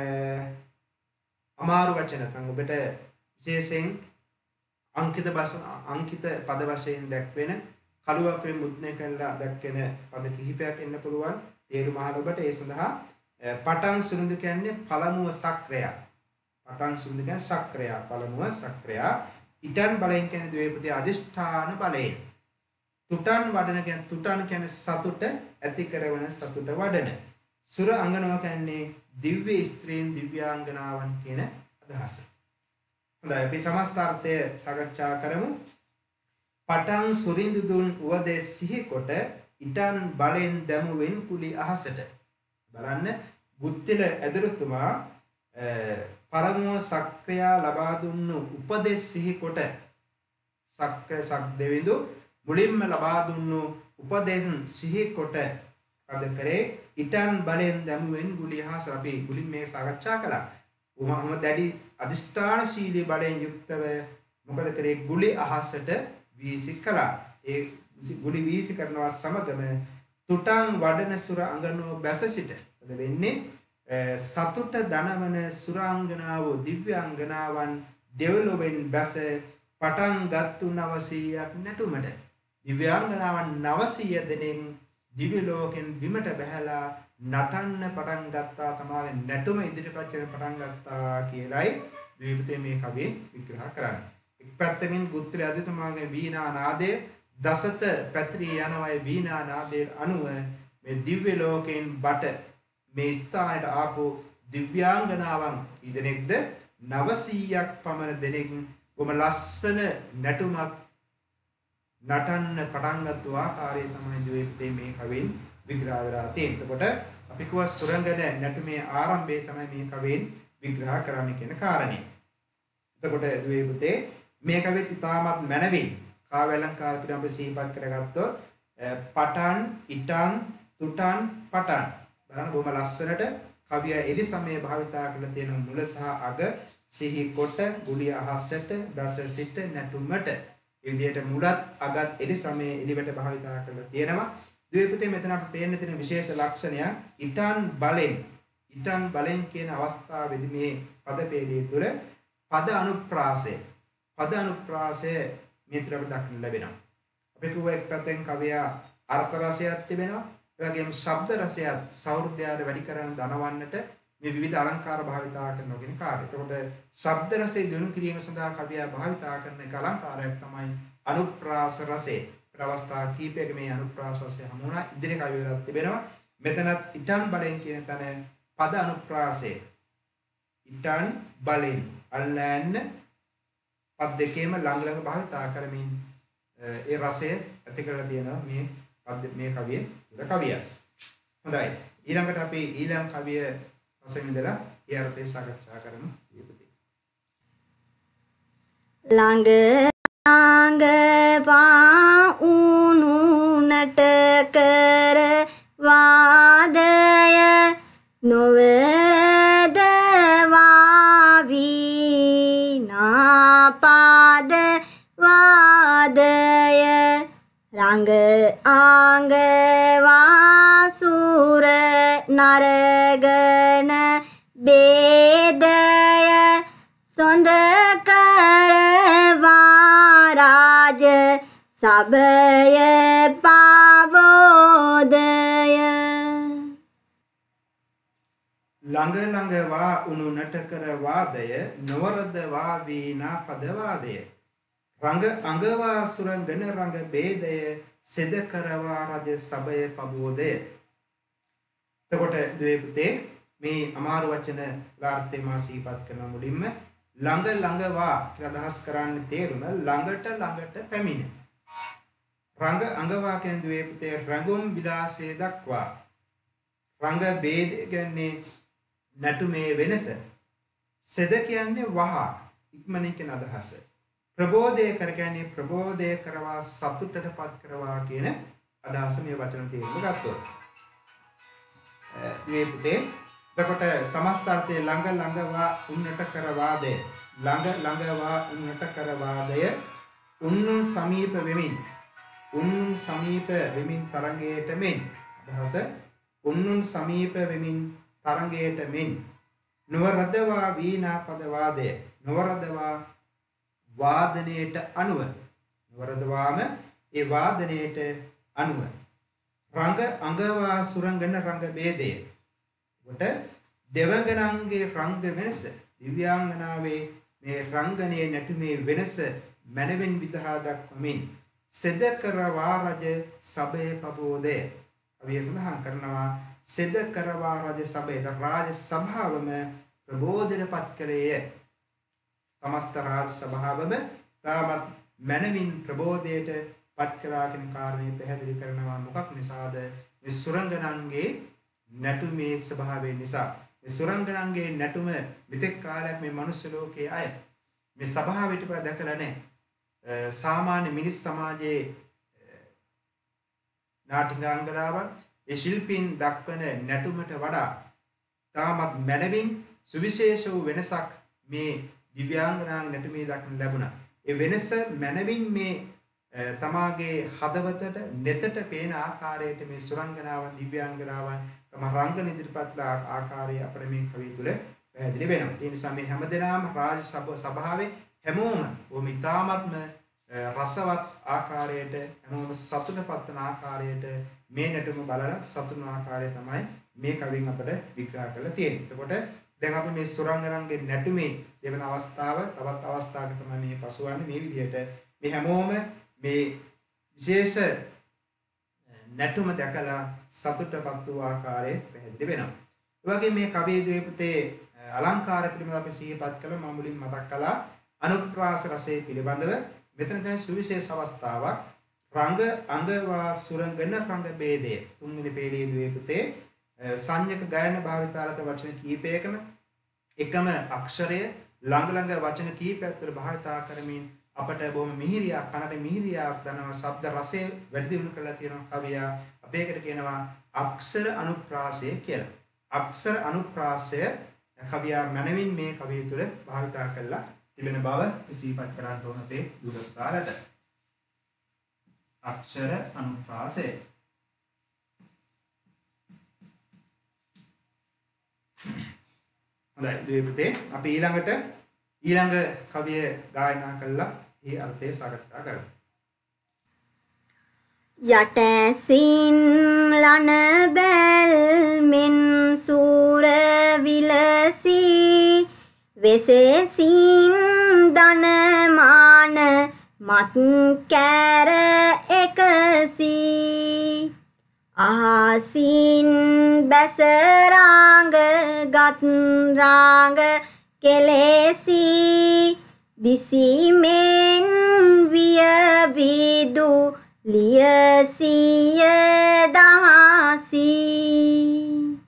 අමාරු වචන නැත්නම් ඔබට විශේෂයෙන් අංකිත බස අංකිත පද වශයෙන් දැක්වෙන කළුවක්‍රේ මුද්‍රණය කරලා දැක්වෙන පද කිහිපයක් එන්න පුළුවන්. තේරුම අහලා ඔබට ඒ සඳහා පටන් සුරුඳු කියන්නේ පළමුව සක්‍රය. පටන් සුරුඳු කියන්නේ සක්‍රය. පළමුව සක්‍රය. ඉටන් බලෙන් කියන්නේ දුවේ පුතේ අදිෂ්ඨාන බලයෙන්. තුටන් වඩන කියන්නේ තුටන් කියන්නේ සතුට ඇති කරන සතුට වඩන. සුර අංගනව කියන්නේ දිව්‍ය ස්ත්‍රීන් දිව්‍යාංගනාවන් කියන අදහස. හොඳයි අපි සමස්තාර්ථය සාකච්ඡා කරමු. පටන් සුරිඳු දුන් උවදෙස් සිහි කොට ඉටන් බලෙන් දැමු වෙන් කුලි අහසට. බලන්න බුද්ධිල ඇදුරුතුමා පරමෝ සක්‍රියා ලබා දුන්නු උපදෙස් සිහි කොට සක්‍ර සක් දෙවිඳු මුලින්ම ලබා දුන්නු උපදේශන් සිහි කොට අද කරේ ඉටන් බලෙන් දැමුවෙන් ගුලි අහස. අපි මුලින් මේ සාකච්ඡා කළා. උමම දැඩි අදිෂ්ඨානශීලී බලෙන් යුක්තව මොකද කරේ ගුලි අහසට වීසි කළා. ඒ ගුලි වීසි කරනවා සමගම තුටන් වඩන සුර අංගනෝ බැස සිට වෙන්නේ සතුට දනවන සුරාංගනාව දිව්‍යාංගනාවන් දෙව්ලොවෙන් බැස පටන් ගත්තු නවසීයක් නැටුමට. දිව්‍යාංගනාවන් නවසීය දෙනෙන් දිව්‍ය ලෝකෙන් බිමට බැහැලා නටන්න පටන් ගත්තා. තමාගේ නැටුම ඉදිරිපත් කරන පටන් ගත්තා කියලයි ද්වීපතේ මේ කවිය විග්‍රහ කරන්නේ. එක් පැත්තකින් ගුත්‍ර අධිතුමාගේ වීණා නාදය දසත පැතිරී යනවයි වීණා නාදයට අනුව මේ දිව්‍ය ලෝකයෙන් බට මේ ස්ථානයට ආපු දිව්‍යාංගනාවන් ඉදෙනෙක්ද නවසීයක් පමණ දෙනෙක් කොම ලස්සන නැටුමක් නටන්න පටන් ගත්තු ආකාරය තමයි ද්වීපතේ මේ කවියෙන් විග්‍රහ වෙලා තියෙන්නේ. එතකොට අපි කියව සුරංගන නැටුමේ ආරම්භය තමයි මේ කවියෙන් විග්‍රහ කරන්න කියන කාරණේ. එතකොට ද්වීපතේ මේ කවිය ඉතාමත් මනවින් කාව්‍යාලංකාර පිට අපි සිහිපත් කරගත්තොත් පටන් ඉටන් තුටන් පටන් බලන්න බොහොම ලස්සනට කවිය එලි සමයේ භාවිතා කරලා තියෙන මුල සහ අග සිහි කොට ගුලිය අහසට දස සිට නැටුමට ඒ විදිහට මුලත් අගත් එලි සමයේ එලිවට භාවිතා කරලා තියෙනවා. ද්වීපතේ මෙතන අපිට පේන්න තියෙන විශේෂ ලක්ෂණය ඉටන් බලෙන් ඉටන් බලෙන් කියන අවස්ථාවේදී මේ පද පේළිය තුළ පද අනුප්‍රාසය පද අනුප්‍රාසය මෙතන අපිට දක්වන්න ලැබෙනවා. අපි කියුව එක් පැත්තෙන් කවිය අර්ථ රසයක් තිබෙනවා. ඒ වගේම ශබ්ද රසයත් සෞර්ධ්‍යය වැඩි කරන දනවන්නට මේ විවිධ අලංකාර භාවිතා කරනවා කියන කාර්යය. එතකොට ශබ්ද රසය දිනු කිරීම සඳහා කවියා භාවිතා කරන එක අලංකාරයක් තමයි අනුප්‍රාස රසය. අවස්ථා කීපයක මේ අනුප්‍රාස රසය හමු වුණා. ඉදිරි කවිවලත් තිබෙනවා. මෙතනත් ඉටන් බලෙන් කියන තැන පද අනුප්‍රාසය. ඉටන් බලෙන් අල්ලන්න පද දෙකේම ළඟ ළඟ භාවිතා කරමින් ඒ රසය ඇති කරලා තියෙනවා මේ පද මේ කවිය තුළ කවිය. හොඳයි. ඊළඟට අපි ඊළඟ කවිය රසෙන් ඉඳලා ඒ අර්ථය සාකච්ඡා කරමු. ළඟ ළඟ වා උණුනට කර වාදය නොවද වාවිනාපාද වාදය රංග ආංග වාසුර නරගන බේදය සොඳ කරවා රාජ සබය පාබෝදය ළඟ ළඟ වා උණුනට කර වාදය නොවරද වා වීණා පද වාදය රංග අඟවා සුරංගන රංග බේදය සෙද කරවා රජ සබය පබෝදය. එතකොට දුවේ පුතේ මේ අමාරු වචන ලාර්ථය මා සිහිපත් කරන මුලින්ම ළඟ ළඟ වා කියලා අදහස් කරන්නේ තේරුම ළඟට ළඟට පැමිණ. රංග අඟවා කියන දුවේ පුතේ රඟුම් විලාසයේ දක්වා රංග බේද කියන්නේ නටුමේ වෙනස. සෙද කියන්නේ වහ ඉක්මනින් කියන අදහස. ප්‍රබෝධය කර කියන්නේ ප්‍රබෝධය කරවා සතුටටපත් කරවා කියන අදහස මේ වචන තේරුම ගත්තොත්. මේ පුතේ එතකොට සමස්තාර්ථය ළඟ ළඟවා උන්නට කරවාදය ළඟ ළඟවා උන්නට කරවාදය උන්නුන් සමීප වෙමින් උන්නුන් සමීප වෙමින් තරංගයට මෙන් අදහස උන්නුන් සමීප වෙමින් තරංගයට මෙන් නවරදවා වීණා පද වාදය නවරදවා වාදනයට අනුව නවරදවාම ඒ වාදනයට අනුව රංග අඟවා සුරංගන රංග ભેදය කොට දෙවඟනන්ගේ රංග වෙනස දිව්‍යාංගනාවේ මේ රංගනයේ නැටුමේ වෙනස මනවින් විදහා දක්වමින් සෙද කරවා රජ සබේ පබෝදය අවිය සඳහන් කරනවා සෙද කරවා රජ සබේ රාජ සභාවම ප්‍රබෝධනපත් කරේය. සමස්ත රාජ සභාවම තාමත් මනවින් ප්‍රබෝධයට පත් කළා කියන කාරණේ පැහැදිලි කරනවා. මොකක් නිසාද? මේ සුරංගනන්ගේ නැටුමේ ස්වභාවය නිසා. මේ සුරංගනන්ගේ නැටුම මෙතෙක් කාලයක් මේ මනුස්ස ලෝකයේ අය මේ සභාවට පෙර දැකලා නැහැ. සාමාන්‍ය මිනිස් සමාජයේ නාටිකාංගනාවන් ඒ ශිල්පීන් දක්වන නැටුමට වඩා තාමත් මනවින් සුවිශේෂ වූ වෙනසක් මේ දිව්‍යාංගනාගේ නැටුමේ දක්වන්න ලැබුණා. ඒ වෙනස මනවින් මේ තමාගේ හදවතට නෙතට පේන ආකාරයට මේ සුරංගනාවන් දිව්‍යාංගනාවන් තම රංගන ඉදිරිපත් ආකාරය අපේ මේ කවිය තුල පැහැදිලි වෙනවා. ඒ නිසා මේ හැමදෙනාම රාජ සභාවේ හැමෝම ඕම ඉතාමත්ම රසවත් ආකාරයට හැමෝම සතුටපත් වන ආකාරයට මේ නැටුම බලලා සතුටුන ආකාරය තමයි මේ කවියෙන් අපිට විග්‍රහ කරලා තියෙන්නේ. එතකොට දැන් අපි මේ සුරංගනන්ගේ නැටුමේ දෙවන අවස්ථාව තවත් අවස්ථාවක තමයි මේ පසුවන්නේ මේ විදිහට මේ හැමෝම මේ විශේෂ නැටුම දැකලා සතුටපත් වූ ආකාරය පැහැදිලි වෙනවා. ඒ වගේ මේ කවියේ ද්වේ පුතේ අලංකාර පිළිබඳව අපි සිහිපත් කළා. මම මුලින් මතක් කළා අනුප්‍රාස රසයේ පිළිබඳව. මෙතන තියෙන සුවිශේෂ අවස්ථාවක් රංග අඟවා සුරංගන රංග ભેදය. තුන්වෙනි පේළියේ ද්වේ පුතේ සංයක ගායන භාවිතාලත වචන කීපයකම එකම අක්ෂරය ළඟ ළඟ වචන කීපයක් තුළ භාවිතා කරමින් අපට බොහොම මිහිරියා කනට මිහිරියා දනව ශබ්ද රසය වැඩි දියුණු කරලා තියෙනවා කවියා. අපි ඒකට කියනවා අක්ෂර අනුප්‍රාසය කියලා. අක්ෂර අනුප්‍රාසය කවියා මනවින් මේ කවිය තුළ භාවිතා කරලා තිබෙන බව සිහිපත් කරන්න ඕන අපේ දුරස්ථාරට. අක්ෂර අනුප්‍රාසය. හොඳයි ද්වේ පුතේ අපි ඊළඟට ඊළඟ කවිය ගායනා කළා. ඒ අර්ථය සාකච්ඡා කරමු. යටසින් ලන බැල් මෙන් සූර විලසී වෙසෙසින් දනමාන මත් කැර එකසී අහසින් බැසරාංග ගත් රාංග කෙලෙසී දිසිමෙන් විය විදු ලියසිය දහසී.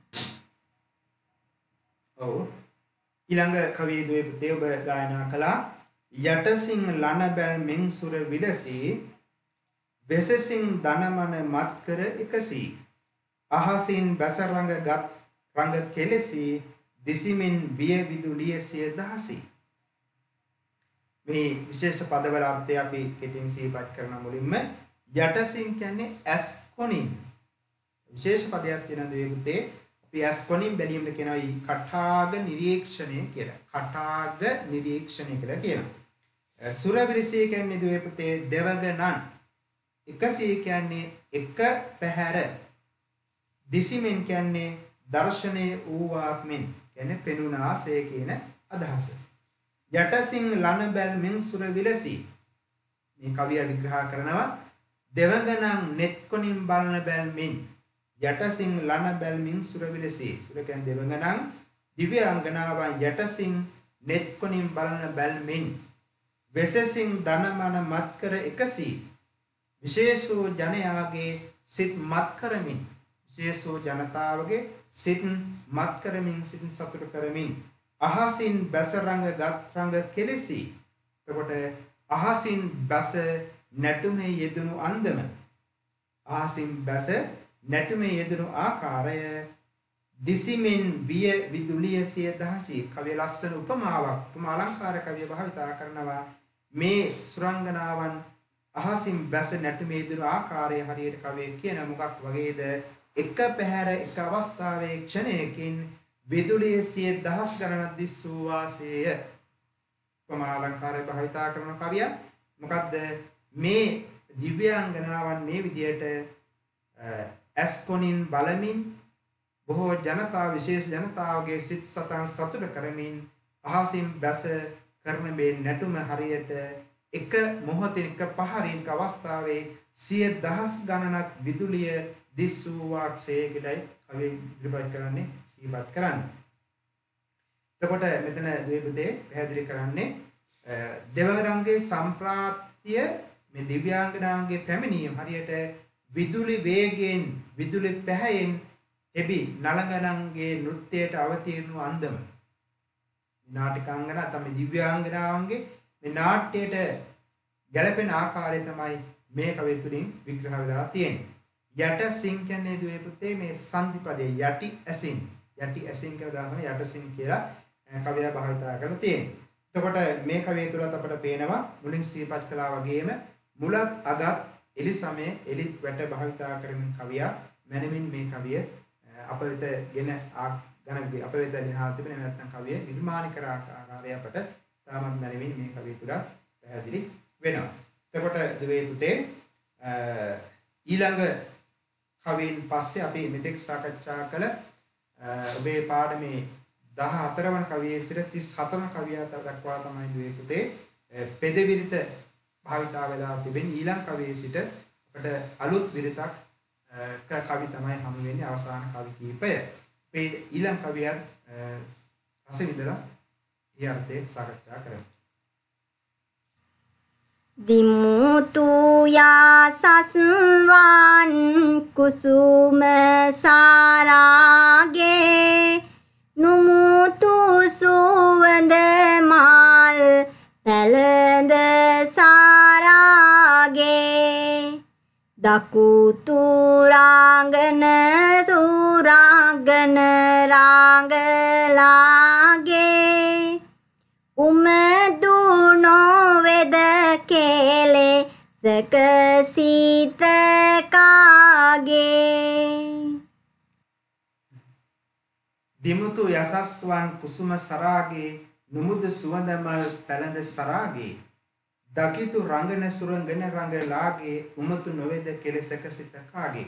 ඔව් ඊළඟ කවියේ දුවේ පුතේ ඔබ ගායනා කළා යටසින් ලන බැල් මෙන් සුර විලසී වෙසසින් දනමන මත් කර එකසී අහසින් බැස රංග ගත් රංග කෙලෙසී දිසිමින් විය විදුලිය සිය දහසී. මේ විශේෂ පදවල අර්ථය අපි කෙටින් සිහිපත් කරන මුලින්ම යටසින් කියන්නේ ඇස් කොනින් විශේෂ පදයක් තියෙනවා දුවේ පුතේ අපි ඇස් කොනින් බැලීමට කියනවා කටාග නිරීක්ෂණය කියලා. කටාග නිරීක්ෂණය කියලා කියනවා. සුර විලසී කියන්නේ දුවේ පුතේ දෙවගනන් එකසිය කියන්නේ එක පැහැර දිසිමෙන් කියන්නේ දර්ශනයේ වූවාක් මෙන් කියන්නේ පෙනුනාසේ කියන අදහස. යටසින් ලන බැල් මෙන් සුර විලසී මේ කවිය විග්‍රහ කරනවා දෙවගණන් net කොනින් බලන බැල් මෙන් යටසින් ලන බැල් මෙන් සුර විලසී. සුර කියන්නේ දෙවගණන් දිව්‍ය අංගනාවන් යටසින් net කොනින් බලන බැල් මෙන් වෙසසින් දනමන මත් කර එකසී විශේෂෝ ජනයාගේ සිත් මත් කරමින් විශේෂෝ ජනතාවගේ සිත් මත් කරමින් සිත් සතුට කරමින් අහසින් බැස රංග ගත් රංග කෙලෙසී. එතකොට අහසින් බැස නැටුමේ යෙදුණු අන්දම අහසින් බැස නැටුමේ යෙදුණු ආකාරය දිසිමින් විය විදුලිය සිය දහසී. කවිය ලස්සන උපමාවක් උපමා අලංකාර කවිය භාවිතා කරනවා මේ සුරංගනාවන් අහසින් බැස නැටුමේ යෙදුණු ආකාරය හරියට කවිය කියන මොකක් වගේද එක පැහැර එක අවස්ථාවේ ක්ෂණයකින් විදුලිය සිය දහස් ගණනක් දිස්සූ වාසේය. උපමා අලංකාරය භාවිතා කරන කවිය මොකද්ද මේ දිව්‍යාංගනාවන් මේ විදියට ඇස් කොනින් බලමින් බොහෝ ජනතාව විශේෂ ජනතාවගේ සිත් සතන් සතුට කරමින් අහසින් බැස කරන මේ නැටුම හරියට එක මොහොතක පහරින් අවස්ථාවේ සිය දහස් ගණනක් විදුලිය දිස්සූ වාක්සේ කියලායි කවිය ඉදිරිපත් කරන්නේ සිහිපත් කරන්නේ. එතකොට මෙතන ද්වේපදේ පැහැදිලි කරන්නේ දෙවරංගේ සම්ප්‍රාප්තිය මේ දිව්‍යාංගනාවන්ගේ පැමිණීම හරියට විදුලි වේගයෙන් විදුලි පැහැයෙන් එබි නලගණන්ගේ නෘත්‍යයට අවතීර්ණ අන්දම නාටිකාංගනා තමයි දිව්‍යාංගනාවන්ගේ මේ නාට්‍යයට ගැළපෙන ආකාරය තමයි මේ කවිය තුලින් විග්‍රහ වෙලා තියෙන්නේ. යට සින් කියන්නේ දුවේ පුතේ මේ සංධිපදයේ යටි ඇසින් යටි ඇසින් කියලා දාන තමයි යට සින් කියලා කවිය භාවිතා කරලා තියෙන්නේ. එතකොට මේ කවිය තුලත් අපට පේනවා මුලින් සිහිපත් කළා වගේම මුලත් අගත් එලි සමයේ එලි වැට භාවිතා කරමින් කවිය මැනමින් මේ කවිය අප වෙත ගෙන ගණන් අප වෙත ගෙනහා තිබෙන නැත්නම් කවිය නිර්මාණය කර ආකාරය අපට තාමත් මැනමින් මේ කවිය තුල පැහැදිලි වෙනවා. එතකොට දුවේ පුතේ ඊළඟ කවියෙන් පස්සේ අපි මෙතෙක් සාකච්ඡා කළ ඔබේ පාඩමේ දහහතර වන කවියේ සිට තිස් හතර වන කවිය දක්වා තමයි දුවේ පුතේ පෙදවිරිත භාවිතා වෙලා තිබෙන ඊළඟ කවියේ සිට අපිට අලුත් විරිතක් කවි තමයි හමු වෙන්නේ අවසාන කවි කීපය. මේ ඊළඟ කවියත් රස විඳලා ඒ අර්ථය සාකච්ඡා කරමු. විමුතු යාසස්වන් කුසුම සාරාගේ නුමුතු සුවඳ මාල් පැලඳ සාරාගේ දකුතු රාංගන සුරාංගන රාංගලාගේ උමදුනෝ වෙද කෙලේ සකසිත කාගේ දිමුතු යසස්වන් කුසුම සරාගේ නුමුද සුවඳ මල් පැලඳ සරාගේ දකිතු රංගන සුරංගන රංගලාගේ උමතු නොවේද කෙලෙසක සිත කාගේ.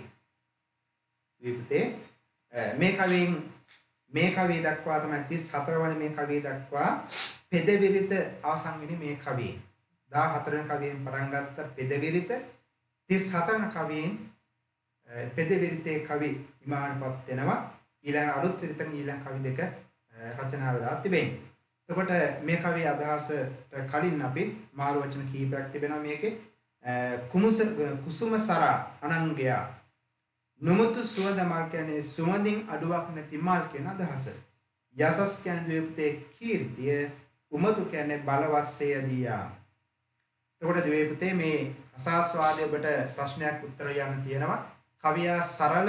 විපතේ මේ කවියෙන් මේ කවිය දක්වා තමයි තිස් හතර වන මේ කවිය දක්වා පෙදවිරිත අවසන් වෙන්නේ මේ කවියෙන්. දාහතර වෙනි කවියෙන් පටන් ගත්ත පෙදවිරිත තිස් හතර වෙනි කවියෙන් පෙදවිරිතේ කවි හිමානපත් වෙනවා. ඊළඟ අලුත් විරිතෙන් ඊළඟ කවි දෙක රචනා වෙලා තිබෙනවා. එතකොට මේ කවියේ අදහසට කලින් අපි මාරු වචන කීපයක් තිබෙනවා මේකේ. කුමුස කුසුම සරා අනංගයා නුමුතු සුවඳ මල් කියන්නේ සුවඳින් අඩුවක් නැති මල් කියන අදහස. යසස් කියන්නේ ද්වේපතේ කීර්තිය, උමතු කියන්නේ බලවත්සේ දියා. එතකොට ද්වේපතේ මේ රසාස්වාදයේ ඔබට ප්‍රශ්නයක් උත්තර යන්න තියෙනවා. කවියා සරල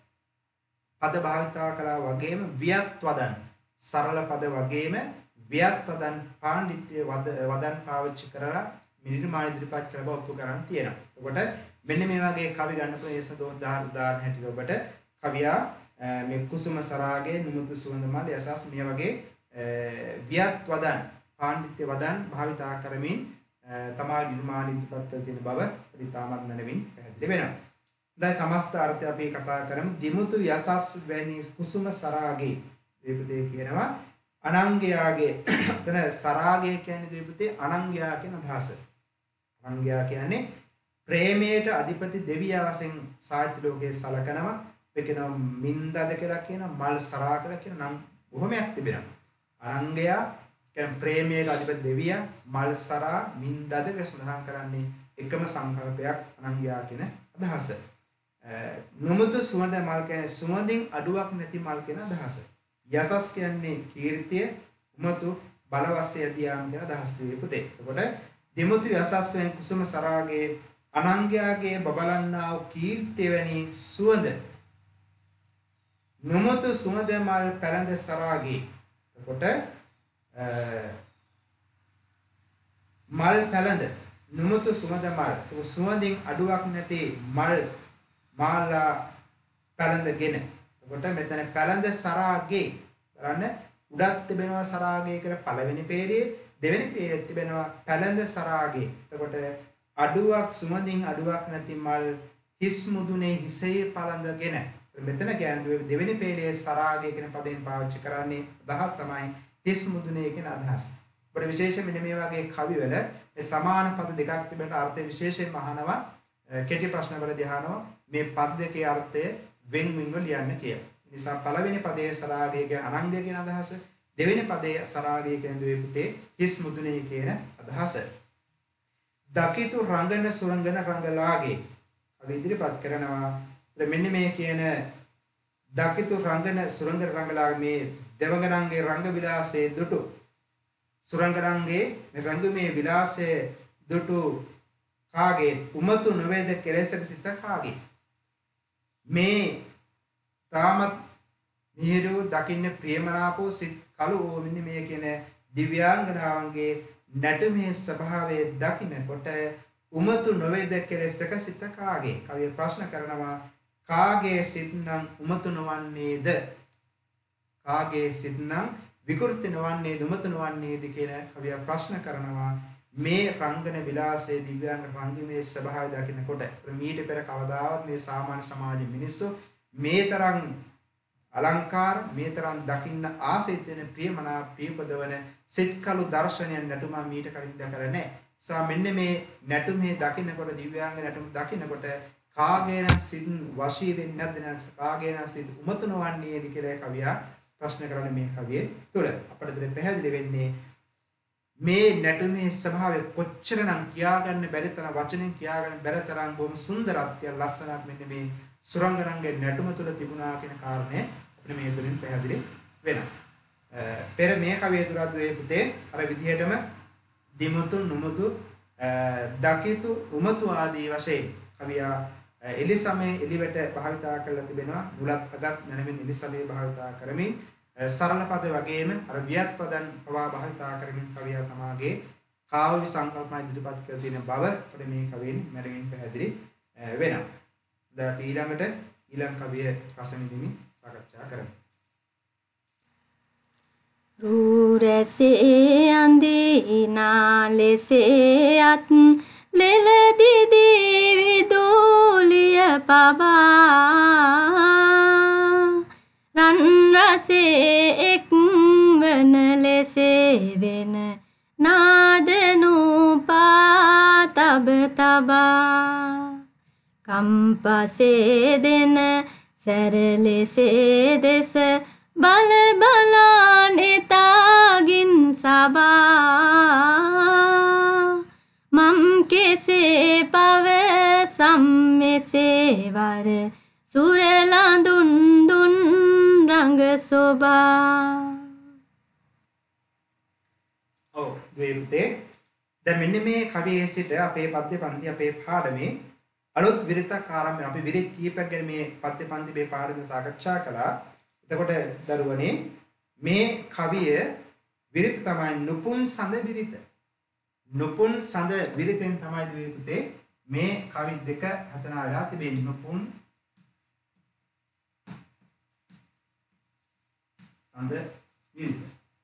පද භාවිතා කළා වගේම වියත් වදන් සරල පද වගේම වියත් වදන් පාණ්ඩිත්‍ය වදන් පාවිච්චි කරලා නිර්මාණ ඉදිරිපත් කළ බව ඔප්පු කරන් තියෙනවා. එතකොට මෙන්න මේ වගේ කවි ගන්න පුළුවන් ඒසදෝ උදාහරණ හැටියට ඔබට කවියා මේ කුසුම සරාගේ නුමුතු සුවඳ මල් යසස් මේ වගේ වියත් වදන් පාණ්ඩිත්‍ය වදන් භාවිතා කරමින් තමා නිර්මාණ ඉදිරිපත් කළ තියෙන බව පරිතාමත් මනමින් පැහැදිලි වෙනවා. දැන් සමස්ත අර්ථය අපි කතා කරමු. දිමුතු යසස් වැනි කුසුම සරාගේ දීපතේ කියනවා අනංගයාගේ. එතන සරාගය කියන්නේ දීපතේ අනංගයා කියන අදහස. අනංගයා කියන්නේ ප්‍රේමයට අධිපති දෙවියා වශයෙන් සාහිත්‍ය ලෝකයේ සලකනවා. ඒකේන මින්දද කියලා කියන මල් සරා කියලා කියන නම් බොහොමයක් තිබෙනවා. අනංගයා කියන්නේ ප්‍රේමයට අධිපති දෙවියා මල් සරා මින්දද කියලා සඳහන් කරන්නේ එකම සංකල්පයක් අනංගයා කියන අදහස. නුමුතු සුවඳ මල් කියන්නේ සුවඳින් අඩුවක් නැති මල් කියන අදහස. යසස් කියන්නේ කීර්තිය, උමතු බලවස්ය දියාම් කියන අදහස් දෙපොතේ. එතකොට දෙමුතු යසස් වෙන කුසුම සරාගේ අනංගයාගේ බබලන්නා වූ කීර්තිය වැනි සුවඳ නුමුතු සුවඳ මල් පැලඳ සරාගේ. එතකොට මල් පැලඳ නුමුතු සුවඳ මල් සුවඳින් අඩුවක් නැති මල් මාලා පැලඳගෙන. එතකොට මෙතන පැලඳ සරාගේ බලන්න උඩත් තිබෙනවා සරාගේ කියලා පළවෙනි පේරියේ, දෙවෙනි පේරියේ තිබෙනවා පැලඳ සරාගේ. එතකොට අඩුවක් සුවඳින් අඩුවක් නැති මල් හිස් මුදුනේ හිසේ පළඳගෙන. මෙතන කියන්නේ දෙවෙනි පේරියේ සරාගේ කියන පදයෙන් පාවිච්චි කරන්නේ අදහස් තමයි හිස් මුදුනේ කියන අදහස. අපිට විශේෂයෙන් මෙන්න මේ වගේ කවිවල මේ සමාන පද දෙකක් තිබෙන අර්ථය විශේෂයෙන්ම අහනවා. කෙටි ප්‍රශ්න වලදී අහනවා මේ පද දෙකේ අර්ථය වෙන් වෙන්ව ලියන්න කියලා. නිසා පළවෙනි පදයේ සරාගය කියන අනංගය කියන අදහස, දෙවෙනි පදයේ සරාගය කියන ද්වේපතේ හිස් මුදුනේ කියන අදහස. දකිතු රංගන සුරංගන රංගලාගේ අපි ඉදිරිපත් කරනවා. මෙන්න මේ කියන දකිතු රංගන සුරංගන රංගලාගේ මේ දෙවඟනන්ගේ රංග විලාසයේ දුටු සුරංගනන්ගේ මේ රංගමේ විලාසයේ දුටු කාගේ උමතු නොවේද කෙලෙසක සිත කාගේ. මේ තාමත් නිහිරු දකින්න ප්‍රියමනාපෝ සිත් කලු මෙන්න මේ කියන දිව්‍යාංගනාවන්ගේ නැටුමේ ස්වභාවය දකින්නකොට උමතු නොවේද කෙලෙසක සිත කාගේ. කවිය ප්‍රශ්න කරනවා කාගේ සිත් නම් උමතු නොවන්නේද, කාගේ සිත් නම් විකෘති නොවන්නේද, උමතු නොවන්නේද කියලා කවිය ප්‍රශ්න කරනවා. මේ රංගන විලාසයේ දිව්‍යාංග රංගමේ ස්වභාවය දකින්නකොට මීට පෙර කවදාවත් මේ සාමාන්‍ය සමාජයේ මිනිස්සු මේ තරම් අලංකාර, මේ තරම් දකින්න ආසෙත් වෙන ප්‍රියමනාප ප්‍රියපදවන සිත්කලු දර්ශනයන් නැටුම මීට කලින් දැකලා නැහැ. සා මෙන්න මේ නැටුමේ දකින්නකොට දිව්‍යාංග නැටුම දකින්නකොට කාගේ නම් සිත් වශී වෙන්නේ නැද්ද, නැත්නම් කාගේ නම් සිත් උමතු නොවන්නේද කියලා කවියා ප්‍රශ්න කරන්නේ මේ කවියේ තුල. අපිට දෙන්න පැහැදිලි වෙන්නේ මේ නැටුමේ ස්වභාවය කොච්චරනම් කියාගන්න බැරි තරම්, වචනෙන් කියාගන්න බැරි තරම් බොහොම සුන්දරත්වය ලස්සනක් මෙන්න මේ සුරංගනන්ගේ නැටුම තුළ තිබුණා කියන කාරණය අපිට මේ තුලින් පැහැදිලි වෙනවා. පෙර මේ කවිය තුලත් වේ පුතේ අර විදිහටම දිමුතු නුමුතු දකිතු උමතු ආදී වශයෙන් කවියා එලි සමයේ එලිවට භාවිතා කරලා තිබෙනවා. මුලත් අගත් නැනමින් එලි සමයේ භාවිතා කරමින් සරල පද වගේම අර වියත් පදන් පවා භාවිතා කරමින් කවියා තමාගේ කාව්‍ය සංකල්පනා ඉදිරිපත් කර තියෙන බව අපිට මේ කවියෙන් මැනවින් පැහැදිලි වෙනවා. දැන් අපි ඊළඟට ඊළඟ කවිය රස විඳිමින් සාකච්ඡා කරමු. රූ රැසේ අඳේ වීනා ලෙසේයත් ලෙලදිදී විදුලිය පබා රන් රසේ එක්වන ලෙසේ වෙන නාද නූපා තබ තබා කම්පසේ දෙන සැර ලෙසේ දෙස බල බලා නෙතාගින් සබා මම් කෙසේ පවසම් මෙසේ වර සුරලඳුන් දුන් රංග සොබා. ඔව් ද්වේපතේ දැන් මෙන්න මේ කවියේ සිට අපේ පද්‍ය පන්ති අපේ පාඩමේ අලුත් විරිතක් ආරම්භ අපි විරිත් කීපයක් ගැන මේ පද්‍ය පන්ති මේ පාඩමේ සාකච්ඡා කළා. එතකොට දරුවනේ මේ කවිය විරිත තමයි නුපුන් සඳ විරිත. නුපුන් සඳ විරිතෙන් තමයි ද්වේපතේ මේ කවි දෙක හතනා වෙලා තිබෙන්නේ. නුපුන් සඳ විරිත.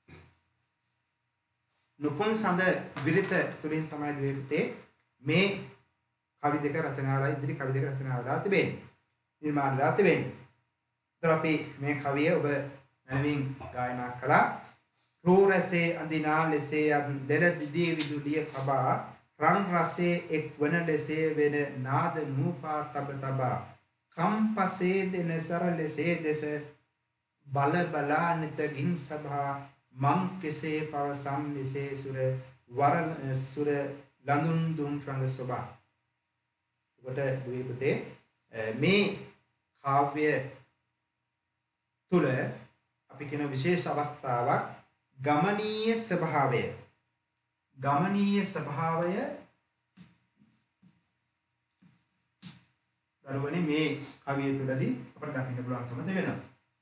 නුපුන් සඳ විරිත තුලින් තමයි ද්වේපතේ මේ කවි දෙක රචනා වෙලා ඉදිරි කවි දෙක රචනා වෙලා තිබෙන්නේ. නිර්මාණ වෙලා තිබෙන්නේ. ඒතර අපි මේ කවිය ඔබ මනමින් ගායනා කළා. රූ රසේ අඳිනා ලෙසේ දෙල දිදී විදුලිය පබා රන් රසේ එක් වන ලෙසේ වෙන නාද නූපා තබ තබා කම්පසේ දෙන සර ලෙසේ දෙස බල බලා නිතගින් සභා මම් කෙසේ පවසම් මෙසේ සුර වර සුර ලඳුන් දුම් රංග සොබා. ඒකට ද්වේපතේ මේ කාව්‍ය තුල අපි කියන විශේෂ අවස්ථාවක් ගමනීය ස්වභාවය. ගමනීය ස්වභාවය දරුවනේ මේ කවිය තුලදී අපිට දකින්න පුළුවන්කම දෙවෙනවා.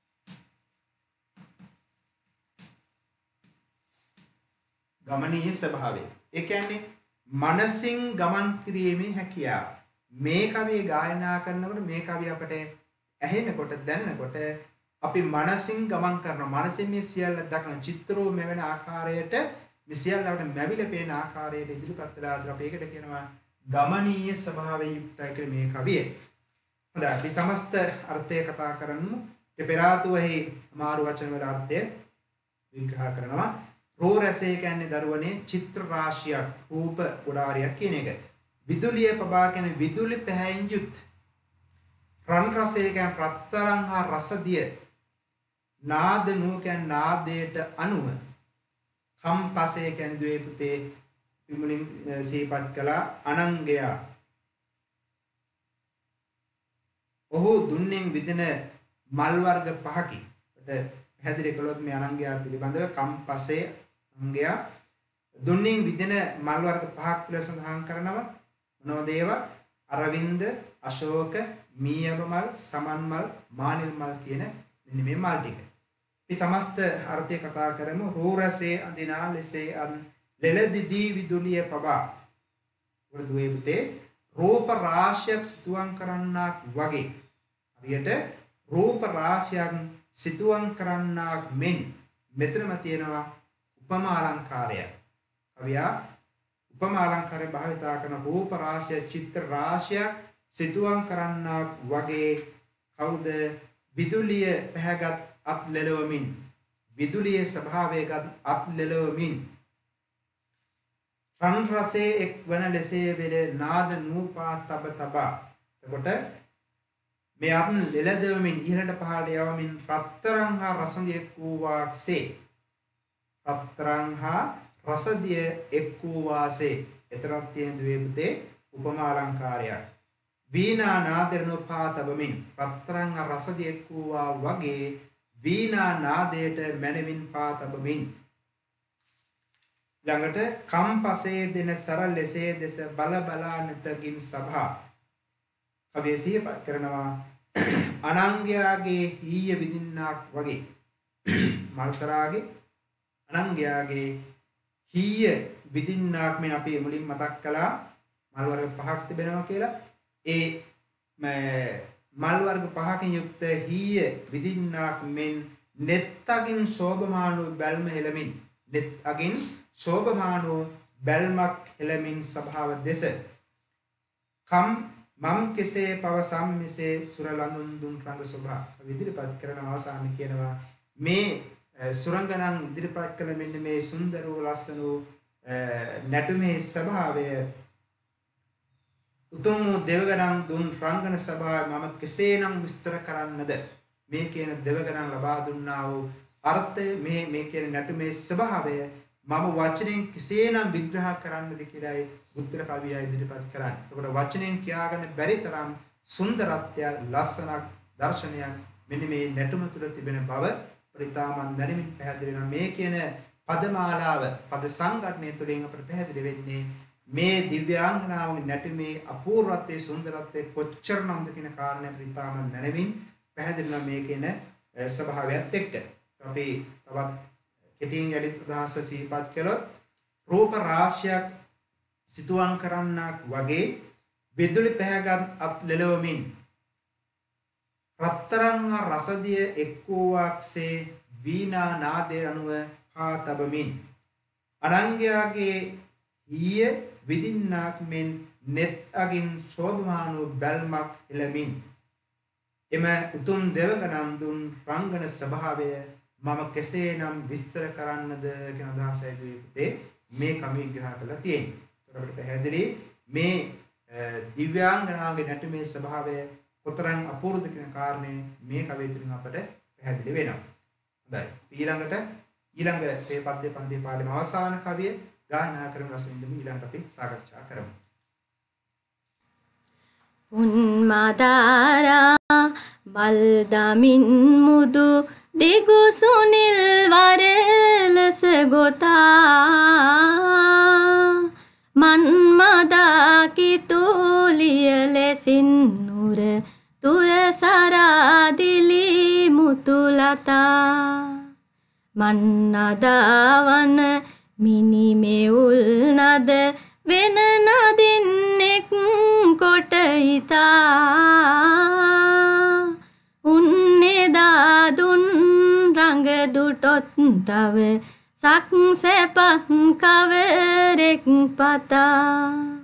ගමනීය ස්වභාවය. ඒ කියන්නේ මනසින් ගමන් කිරීමේ හැකියාව. මේ කවිය ගායනා කරනකොට මේ කවිය අපට ඇහෙනකොට දැනෙනකොට අපි මනසින් ගමන් කරනවා. මනසින් මේ සියල්ල දක්න චිත්‍රෝ මෙවන ආකාරයට මේ සියල්ලට මැවිලා පේන ආකාරයට ඉදිරිපත් වෙලා අපි ඒකට කියනවා ගමනීය ස්වභාවයෙන් යුක්තයි කියලා මේ කවිය. හොඳයි අපි සමස්ත අර්ථය කතා කරමු. ඒ පෙරාතුෙහි මාරු වචන වල අර්ථය විග්‍රහ කරනවා. රෝ රසේ කියන්නේ දරුවනේ චිත්‍ර රාශියක් රූප ගොඩාරියක් කියන එක. විදුලිය පබා කියන්නේ විදුලි පැහැයෙන් යුත්. රන් රසය කියන්නේ රත්තරන් හා රසදිය. නාද නූ කියන්නේ නාදයට අනුව. කම්පසය කියන්නේ ද්වේපතේ විමුලින් සීපත් කළා අනංගය. ඔහු දුන්නෙන් විදින මල් වර්ග පහකි. පැහැදිලි කළොත් මේ අනංගය පිළිබඳව කම්පසේ අංගය දුන්නෙන් විදින මල් වර්ග පහක් පිළිබඳව සඳහන් කරනවා. මොනවද ඒවා? අරවින්ද, අශෝක, මීයව මල්, සමන් මල්, මානිල් මල් කියන මෙන්න මේ මල් ටික. අපි සමස්ත අර්ථය කතා කරමු. රූ රසේ අඳිනා ලෙසේ අන් ලෙලදිදී විදුලිය පබා. වෘදුවේපතේ රූප රාශියක් සිතුවම් කරන්නාක් වගේ. හරියට රූප රාශියක් සිතුවම් කරන්නාක් මෙන් මෙතනම තියෙනවා උපමා අලංකාරය. කවියා උපමා අලංකාරය භාවිතා කරන රූප රාශිය චිත්‍ර රාශිය සිතුවම් කරන්නාක් වගේ කවුද? විදුලිය පැහැගත් අත් ලෙලවමින් විදුලියේ ස්වභාවයගත් අත් ලෙලවමින් රන් රසේ එක් වන ලෙසේ වෙල නාද නූපා තබ තබා. එතකොට මේ අත් ලෙලදවමින් ඉහළට පහළට යවමින් රත්තරන් හා රසදිය එක් වූ වාක්සේ රත්තරන් හා රසදිය එක් වූ වාසේ. එතරම් තියෙන ද්වේපතේ උපමා අලංකාරයක්. වීණා නාදරණු පාතබමින් රත්තරන් හා රසදිය එක් වූවා වගේ වීණා නාදයට මැනවින් පාතබමින්. ළඟට කම්පසේ දෙන සරල ලෙසේ දෙස බල බලා නැතකින් සභා. කවිය සිහිපත් කරනවා අනංගයාගේ ඊය විදින්නාක් වගේ. මල්සරාගේ අනංගයාගේ ඊය විදින්නාක් මෙන් අපි මුලින් මතක් කළා මල් වර්ග පහක් තිබෙනවා කියලා. ඒ මල් වර්ග පහකින් යුක්ත ඊය විදින්නාක් මෙන් නෙත්තකින් ශෝභමාන වූ බැල්ම හෙළමින් net අගින් ශෝභමානෝ බැල්මක් හෙළමින් සභාව දෙස කම් මම් කෙසේ පවසම් මෙසේ සුරලඳුන් දුන් රංග සභා ඉදිරිපත් කරන අවසානයේ කියනවා මේ සුරංගනන් ඉදිරිපත් කළ මෙන්න මේ සුන්දර වූ ලස්සන වූ නැටුමේ ස්වභාවය උතුම් වූ දෙවගණන් දුන් රංගන සභාව මම කෙසේනම් විස්තර කරන්නද මේ කියන දෙවගණන් ලබා දුන්නා වූ අර්ථය මේ මේ කියන නැටුමේ ස්වභාවය මම වචනෙන් කෙසේනම් විග්‍රහ කරන්නද කියලායි බුද්ධ කවියා ඉදිරිපත් කරන්නේ. එතකොට වචනෙන් කියාගන්න බැරි තරම් සුන්දරත්වය ලස්සනක් දර්ශනයක් මෙන්න මේ නැටුම තුළ තිබෙන බව ප්‍රිතාමන් දැනෙමින් පැහැදිලි වෙනවා. මේ කියන පදමාලාව පද සංගঠনය තුළින් අපට පැහැදිලි වෙන්නේ මේ දිව්‍යාංගනාවගේ නැටුමේ අපූර්වත්වයේ සුන්දරත්වයේ කොච්චරනම්ද කියන කාරණය ප්‍රිතාමන් දැනෙමින් පැහැදිලි වෙනවා මේ කියන ස්වභාවයත් එක්ක. අපි තවත් කෙටියෙන් යටි අදහස සිහිපත් කළොත් රූප රාශියක් සිතුවම් කරන්නක් වගේ විදුලි පැහැගත් අත් ලෙලවමින් රත්තරන් රසදිය එක්වූවක්සේ වීණා නාදය අනුව හා තබමින් අනංගයාගේ ඊය විදින්නක් මෙන් net අගින් ශෝභමාන වූ බැල්මක් එළමින් එම උතුම් දෙවගණන් දුන් රංගන ස්වභාවය මම කෙසේනම් විස්තර කරන්නද කියන අදහසයි දුවේ මේ කම විග්‍රහ කරලා තියෙන්නේ. ඒකට පැහැදිලි මේ දිව්‍යාංගනාවගේ නැටුමේ ස්වභාවය කොතරම් අපූර්වද කියන කාරණේ මේ කවිය තුලින් අපට පැහැදිලි වෙනවා. හොඳයි. ඊළඟට ඊළඟ මේ පද්‍ය පන්තියේ පාඩම අවසාන කවිය ගායනා කරමු රස විඳමු. ඊළඟට අපි සාකච්ඡා කරමු. උන්මදාරා බල්දමින් මුදු දිගු සුනිල් වරලස ගොතා මන්මදා කිතුලිය ලෙසින් නුර තුර සරාදිලි මුතුලතා මන්නදාවන මිනිමෙවුල් නද වෙන නදින්නෙක් කොට හිතා උන්නේදා දුන් රංග දුටොත් තව සක් සැපක් කවරෙක් පතා.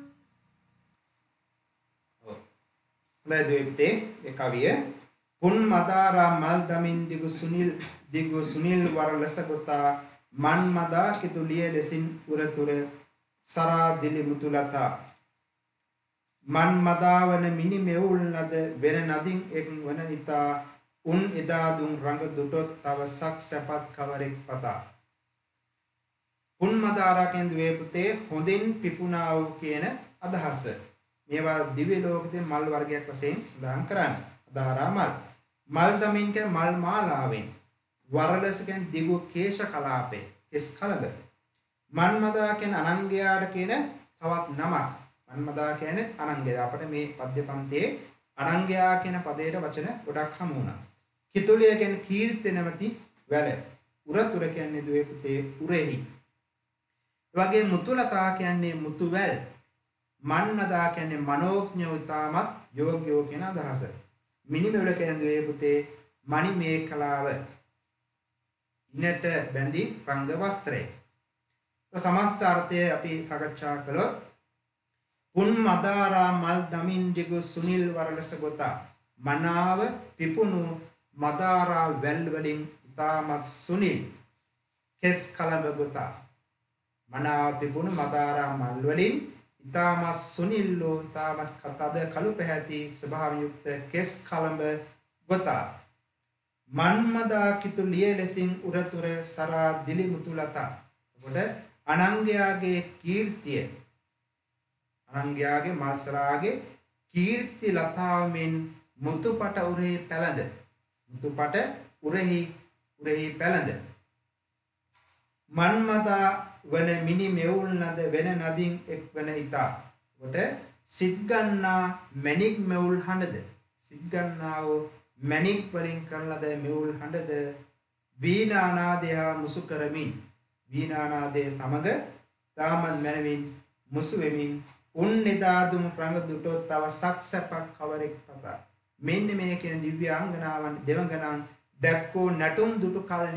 හොඳයි ඒ කවිය පුන් මදාරා මල් දමින් දිගු සුනිල් දිගු සුනිල් වරලස ගොතා මන් මදා කිතුලිය ලෙසින් උරතුර සරා දිලි මුතුලතා මන් මදාවන මිනි මෙවුල් නද වෙන නදින් එක් වන නිතා උන් එදා දුන් රඟ දුටොත් තව සක් සැපත් කවරෙක් පතා. පුන් මදාරා කියන දුවේ පුතේ හොඳින් පිපුණා වූ කියන අදහස. මේවා දිව්‍ය ලෝකයේ මල් වර්ගයක් වශයෙන් සඳහන් කරන්නේ. අදාරා මල්. මල් දමින් කියන මල් මාලාවෙන්. වරලස කියන්නේ දිගු කේශ කලාපේ. කෙස් කලබ. මන්මදා කියන අනංගයාට කියන තවත් නමක්. මන්මදා කියන්නේ අනංගය. අපිට මේ පද්‍ය පන්තියේ අනංගයා කියන පදයට වචන ගොඩක් හමු වුණා. කිතුලිය කියන්නේ කීර්ති නැමැති වැල. උරතුර කියන්නේ දුවේ පුතේ උරෙහි. ඒ වගේ මුතුලතා කියන්නේ මුතු වැල්. මන්නදා කියන්නේ මනෝඥ උතාමත් යෝග්‍යෝ කියන අදහස. මිනිමෙවල කියන්නේ දුවේ පුතේ මණි මේඛලාව. ඉනට බැඳි රංග වස්ත්‍රය. සමස්ත අර්ථය අපි සාකච්ඡා කළොත් පුන් මදාරා මල් දමින් දිගු සුනිල් වරලස ගොතා මනාව පිපුණු මදාරා වැල් වලින් ඉතාමත් සුනිල් කෙස් කලඹ ගොතා මනාව පිපුණු මදාරා මල් වලින් ඉතාමත් සුනිල්ලෝ ඉතාමත් කතද කළු පැහැති ස්වභාවයුක්ත කෙස් කලඹ ගොතා මන්මදා කිතුලිය ලෙසින් උරතුර සරා දිලි මුතුලතා. එතකොට අනංගයාගේ කීර්තිය අනංගයාගේ මාසරාගේ කීර්ති ලතාවෙන් මුතුපට උරෙහි පැලඳ මුතුපට උරෙහි උරෙහි පැලඳ මන්මදා වන මිනි මෙවුල් නද වෙන නදින් එක් වන ඉතා. කොට සිත්ගන්නා මණික් මෙවුල් හඬද සිත්ගන්නා වූ මණික් වලින් කරන ලද මෙවුල් හඬද වීණානාදය මුසු කරමින් වීණානාදයේ සමග තාමන් මැනවින් මුසු වෙමින් උන් නිදාදුම් රඟ දුටොත් තව සක්සපක් කවරෙක් පතා. මෙන්න මේ කියන දිව්‍යාංගනාවන් දෙවඟනන් දැක්කෝ නැටුම් දුටු කල්හි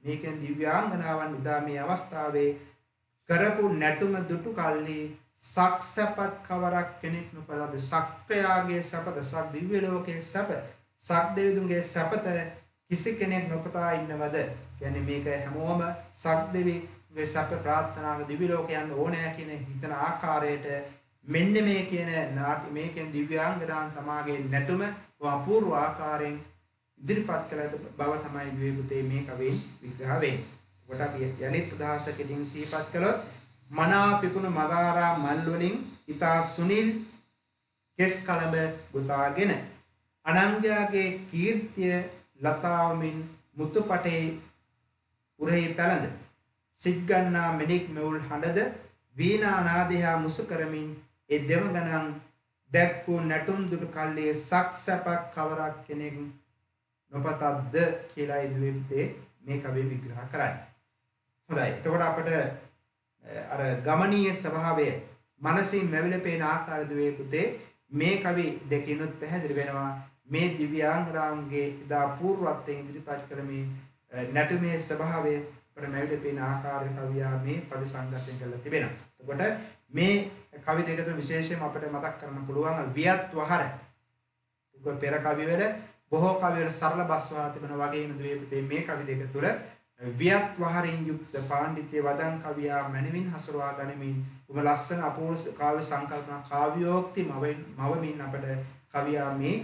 මේකෙන් දිව්‍යාංගනාවන් ඉදා මේ අවස්ථාවේ කරපු නැටුම දුටු කල්හි සක්සපත් කවරක් කෙනෙක් නොපලද සක්‍රයාගේ සපත සක් දිව්‍ය ලෝකයේ සප සක් දෙවිඳුන්ගේ සපත කිසි කෙනෙක් නොපතා ඉන්නවද කියන්නේ මේක හැමෝම සක් දෙවිගේ සප ප්‍රාර්ථනාව දිව්‍ය ලෝකේ යන්න ඕනෑ කියන හිතන ආකාරයට මෙන්න මේ කියන නාටි මේකෙන් දිව්‍යාංගනාන් තමාගේ නැටුම අපූර්ව ආකාරයෙන් ඉදිරිපත් කළ බව තමයි දුවේ පුතේ මේ කවියෙන් විග්‍රහ වෙන්නේ. කොට අපි යලිත් උදාහසකකින් සිහිපත් කළොත් මනා පිපුණු මදාරා මල් වලින් ඊතා සුනිල් කෙස් කලඹ ගොතාගෙන අනංගයාගේ කීර්තිය ලතාවමින් මුතුපටේ උරේ පැලඳ සිග්ගන්නා මෙනික් මෙවුල් හඬද වීණා නාදයා මුසු කරමින් ඒ දෙවගණන් දැක්කු නැටුම් දුටු කල්ලි සක්සපක් කවරක් කෙනෙක් නොපතද්ද කියලා ඉදුවේ පුතේ මේ කවිය විග්‍රහ කරන්නේ. හොඳයි. එතකොට අපිට අර ගමනීය ස්වභාවය මනසින් මැවිල පේන ආකාරය දුවේ පුතේ මේ කවි දෙකිනුත් පැහැදිලි වෙනවා. මේ දිව්‍යාංගනාන්ගේ ඉදා පූර්වත්වයෙන් ඉදිරිපත් කරමින් නැටුමේ ස්වභාවය අපිට මැවිල පේන ආකාරය කවියා මේ පද සංගතයෙන් කරලා තිබෙනවා. එතකොට මේ කවි දෙක තුන විශේෂයෙන්ම අපිට මතක් කරන්න පුළුවන් වියත් වහර. ඒක පෙර කවිවල බොහෝ කවිවල සරල බස්වා තිබෙන වගේම දුවේ පුතේ මේ කවි දෙක තුල වියත් වහරින් යුක්ත පාණ්ඩිත්‍ය වදන් කවියා මනමින් හසුරවා ගනිමින් උම ලස්සන අපූර්ව කාව්‍ය සංකල්පනා කාව්‍යෝක්ති මවමින් අපට කවියා මේ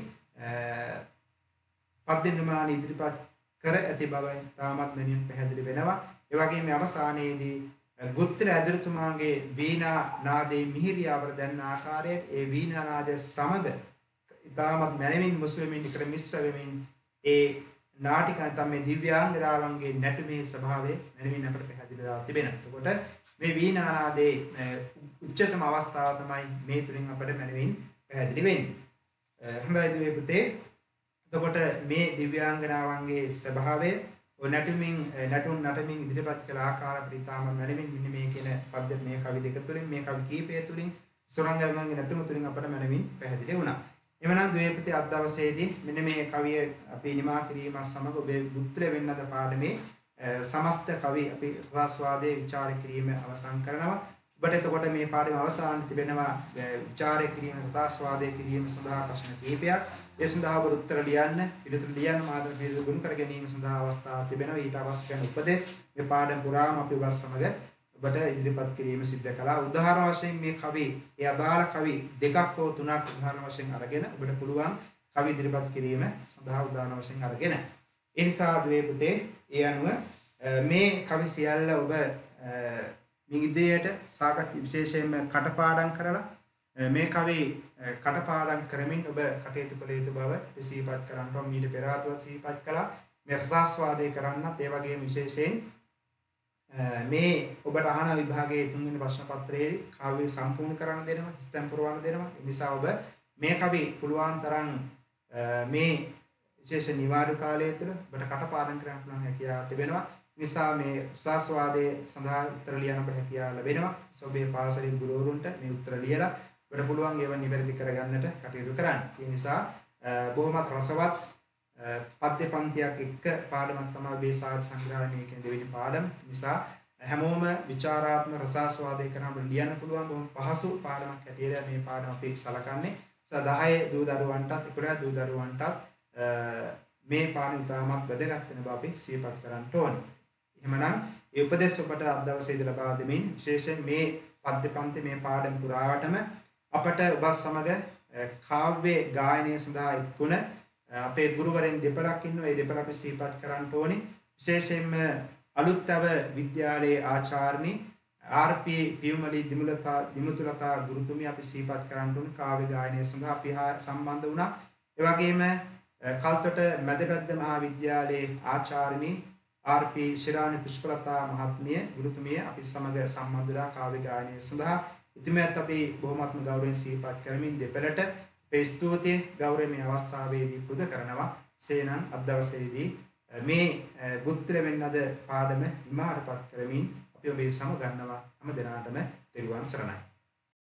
පද්‍ය නිර්මාණ ඉදිරිපත් කර ඇති බව තාමත් මෙනින් පැහැදිලි වෙනවා. ඒ වගේම අවසානයේදී ගුත්‍ර ඇදුරුතුමාගේ වීණා නාදයේ මිහිරියාවර දැන්න ආකාරයට ඒ වීණා නාදය සමග තාමත් මනමින් මුස්ලිමින් එකට මිශ්‍ර වෙමින් ඒ නාටිකයන් තමයි දිව්‍යාංගනාවන්ගේ නැටුමේ ස්වභාවය මනමින් අපට පැහැදිලිලා තිබෙනවා. එතකොට මේ වීණා නාදයේ උච්චතම අවස්ථාව තමයි මේ තුලින් අපට මනමින් පැහැදිලි වෙන්නේ. හොඳයි දුවේ පුතේ. එතකොට මේ දිව්‍යාංගනාවන්ගේ ස්වභාවය ඔය නැටුමින් නැටුම් නටමින් ඉදිරිපත් කළ ආකාර ප්‍රීතාම මනමින් මෙන්න මේ කියන පද්‍ය මේ කවි දෙක තුලින් මේ කවි කීපය තුලින් සොරංගලගන්ගේ නැටුම තුලින් අපට මනමින් පැහැදිලි වුණා. එවනම් දුවේ පුතේ අද දවසේදී මෙන්න මේ කවිය අපි නිමා කිරීම සමග ඔබේ පුත්‍ර වෙන්නද පාඩමේ සමස්ත කවි අපි රසවාදයේ ਵਿਚාර කිරීම අවසන් කරනවා. ඔබට එතකොට මේ පාඩම අවසානයේ තිබෙනවා ਵਿਚාර කිරීම රසවාදයේ කිරීම සඳහා ප්‍රශ්න කිහිපයක්. ඒ සඳහා ඔබ උත්තර ලියන්න, පිළිතුරු ලියන්න මාතෘ හේතු ගුණ කර ගැනීම සඳහා අවස්ථාවක් තිබෙනවා. ඊට අවශ්‍ය කරන උපදෙස් මේ පාඩම පුරාම අපි ඔබ සමග ඔබට ඉදිරිපත් කිරීම සිද්ධ කළා. උදාහරණ වශයෙන් මේ කවි, ඒ අදාළ කවි දෙකක් හෝ තුනක් උදාහරණ වශයෙන් අරගෙන ඔබට පුළුවන් කවි ඉදිරිපත් කිරීම සඳහා උදාහරණ වශයෙන් අරගෙන. ඒ නිසා දුවේ පුතේ ඒ අනුව මේ කවි සියල්ල ඔබ මිගිදයට සාකච්ඡා විශේෂයෙන්ම කටපාඩම් කරලා මේ කවි කටපාඩම් කරමින් ඔබ කටයුතු කළ යුතු බව සිහිපත් කරන්න ඕන. මීට පෙර ආතුවත් සිහිපත් කළා. මේ රසාස්වාදේ කරන්නත් ඒ වගේම විශේෂයෙන් මේ ඔබට අහන විභාගයේ තුන්වෙනි ප්‍රශ්න පත්‍රයේ කාව්‍ය සම්පූර්ණ කරන්න දෙනවා, ස්තම් පුරවන්න දෙනවා. ඒ නිසා ඔබ මේ කවි පුළුවන් තරම් මේ විශේෂ නිවාඩු කාලය තුළ ඔබට කටපාඩම් කරන්න පුළුවන් හැකියාව තිබෙනවා. නිසා මේ රසාස්වාදයේ සඳහා උත්තර ලියන්න අපට හැකියාව ලැබෙනවා. ඔබේ පාසලේ ගුරුවරුන්ට මේ උත්තර ලියලා ඔබට පුළුවන් ඒවා නිවැරදි කරගන්නට කටයුතු කරන්න. ඒ නිසා බොහොමත් රසවත් පද්‍ය පන්තියක් එක්ක පාඩමක් තමයි මේ සාහිත්‍ය සංග්‍රහණයේ කියන දෙවෙනි පාඩම. නිසා හැමෝම විචාරාත්මක රසාස්වාදයේ කරන අපිට ලියන්න පුළුවන් බොහොම පහසු පාඩමක් හැටියට මේ පාඩම අපි සලකන්නේ. නිසා දහය දූ දරුවන්ටත් ඉක්ුණා දූ දරුවන්ටත් මේ පාඩම ඉතාමත් වැදගත් වෙන බව අපි සිහිපත් කරන්න ඕනේ. එහෙමනම් ඒ උපදෙස් ඔබට අද දවසේදී ලබා දෙමින් විශේෂයෙන් මේ පද්‍ය පන්ති මේ පාඩම පුරාවටම අපට ඔබ සමග කාව්‍ය ගායනය සඳහා එක්ුණ අපේ ගුරුවරයන් දෙපළක් ඉන්නවා. ඒ දෙපළ අපි සිහිපත් කරන්න ඕනේ. විශේෂයෙන්ම අලුත්ව විද්‍යාලයේ ආචාර්යනි ආර් පී පියුමලි දිමුලතා දිමුතුලතා ගුරුතුමිය අපි සිහිපත් කරන්න ඕනේ. කාව්‍ය ගායනය සඳහා අපි සම්බන්ධ වුණා. ඒ වගේම කල්තොට මැදපැද්ද මහාවිද්‍යාලයේ ආචාර්යනි ආර් පී ශිරානි පුෂ්පලතා මහත්මිය ගුරුතුමිය අපි සමග සම්බන්ධ වෙලා කාව්‍ය ගායනය සඳහා ඉතිමත් අපි බොහොමත්ම ගෞරවයෙන් සිහිපත් කරමින් දෙපළට අපේ ස්තුතිය ගෞරවය මේ අවස්ථාවේදී පුද කරනවා. සේනම් අද දවසේදී මේ බුද්ධ වෙන්නද පාඩම ඉමාරපත් කරමින් අපි ඔබේ සමග ගන්නවා. හැම දිනාටම තෙරුවන් සරණයි.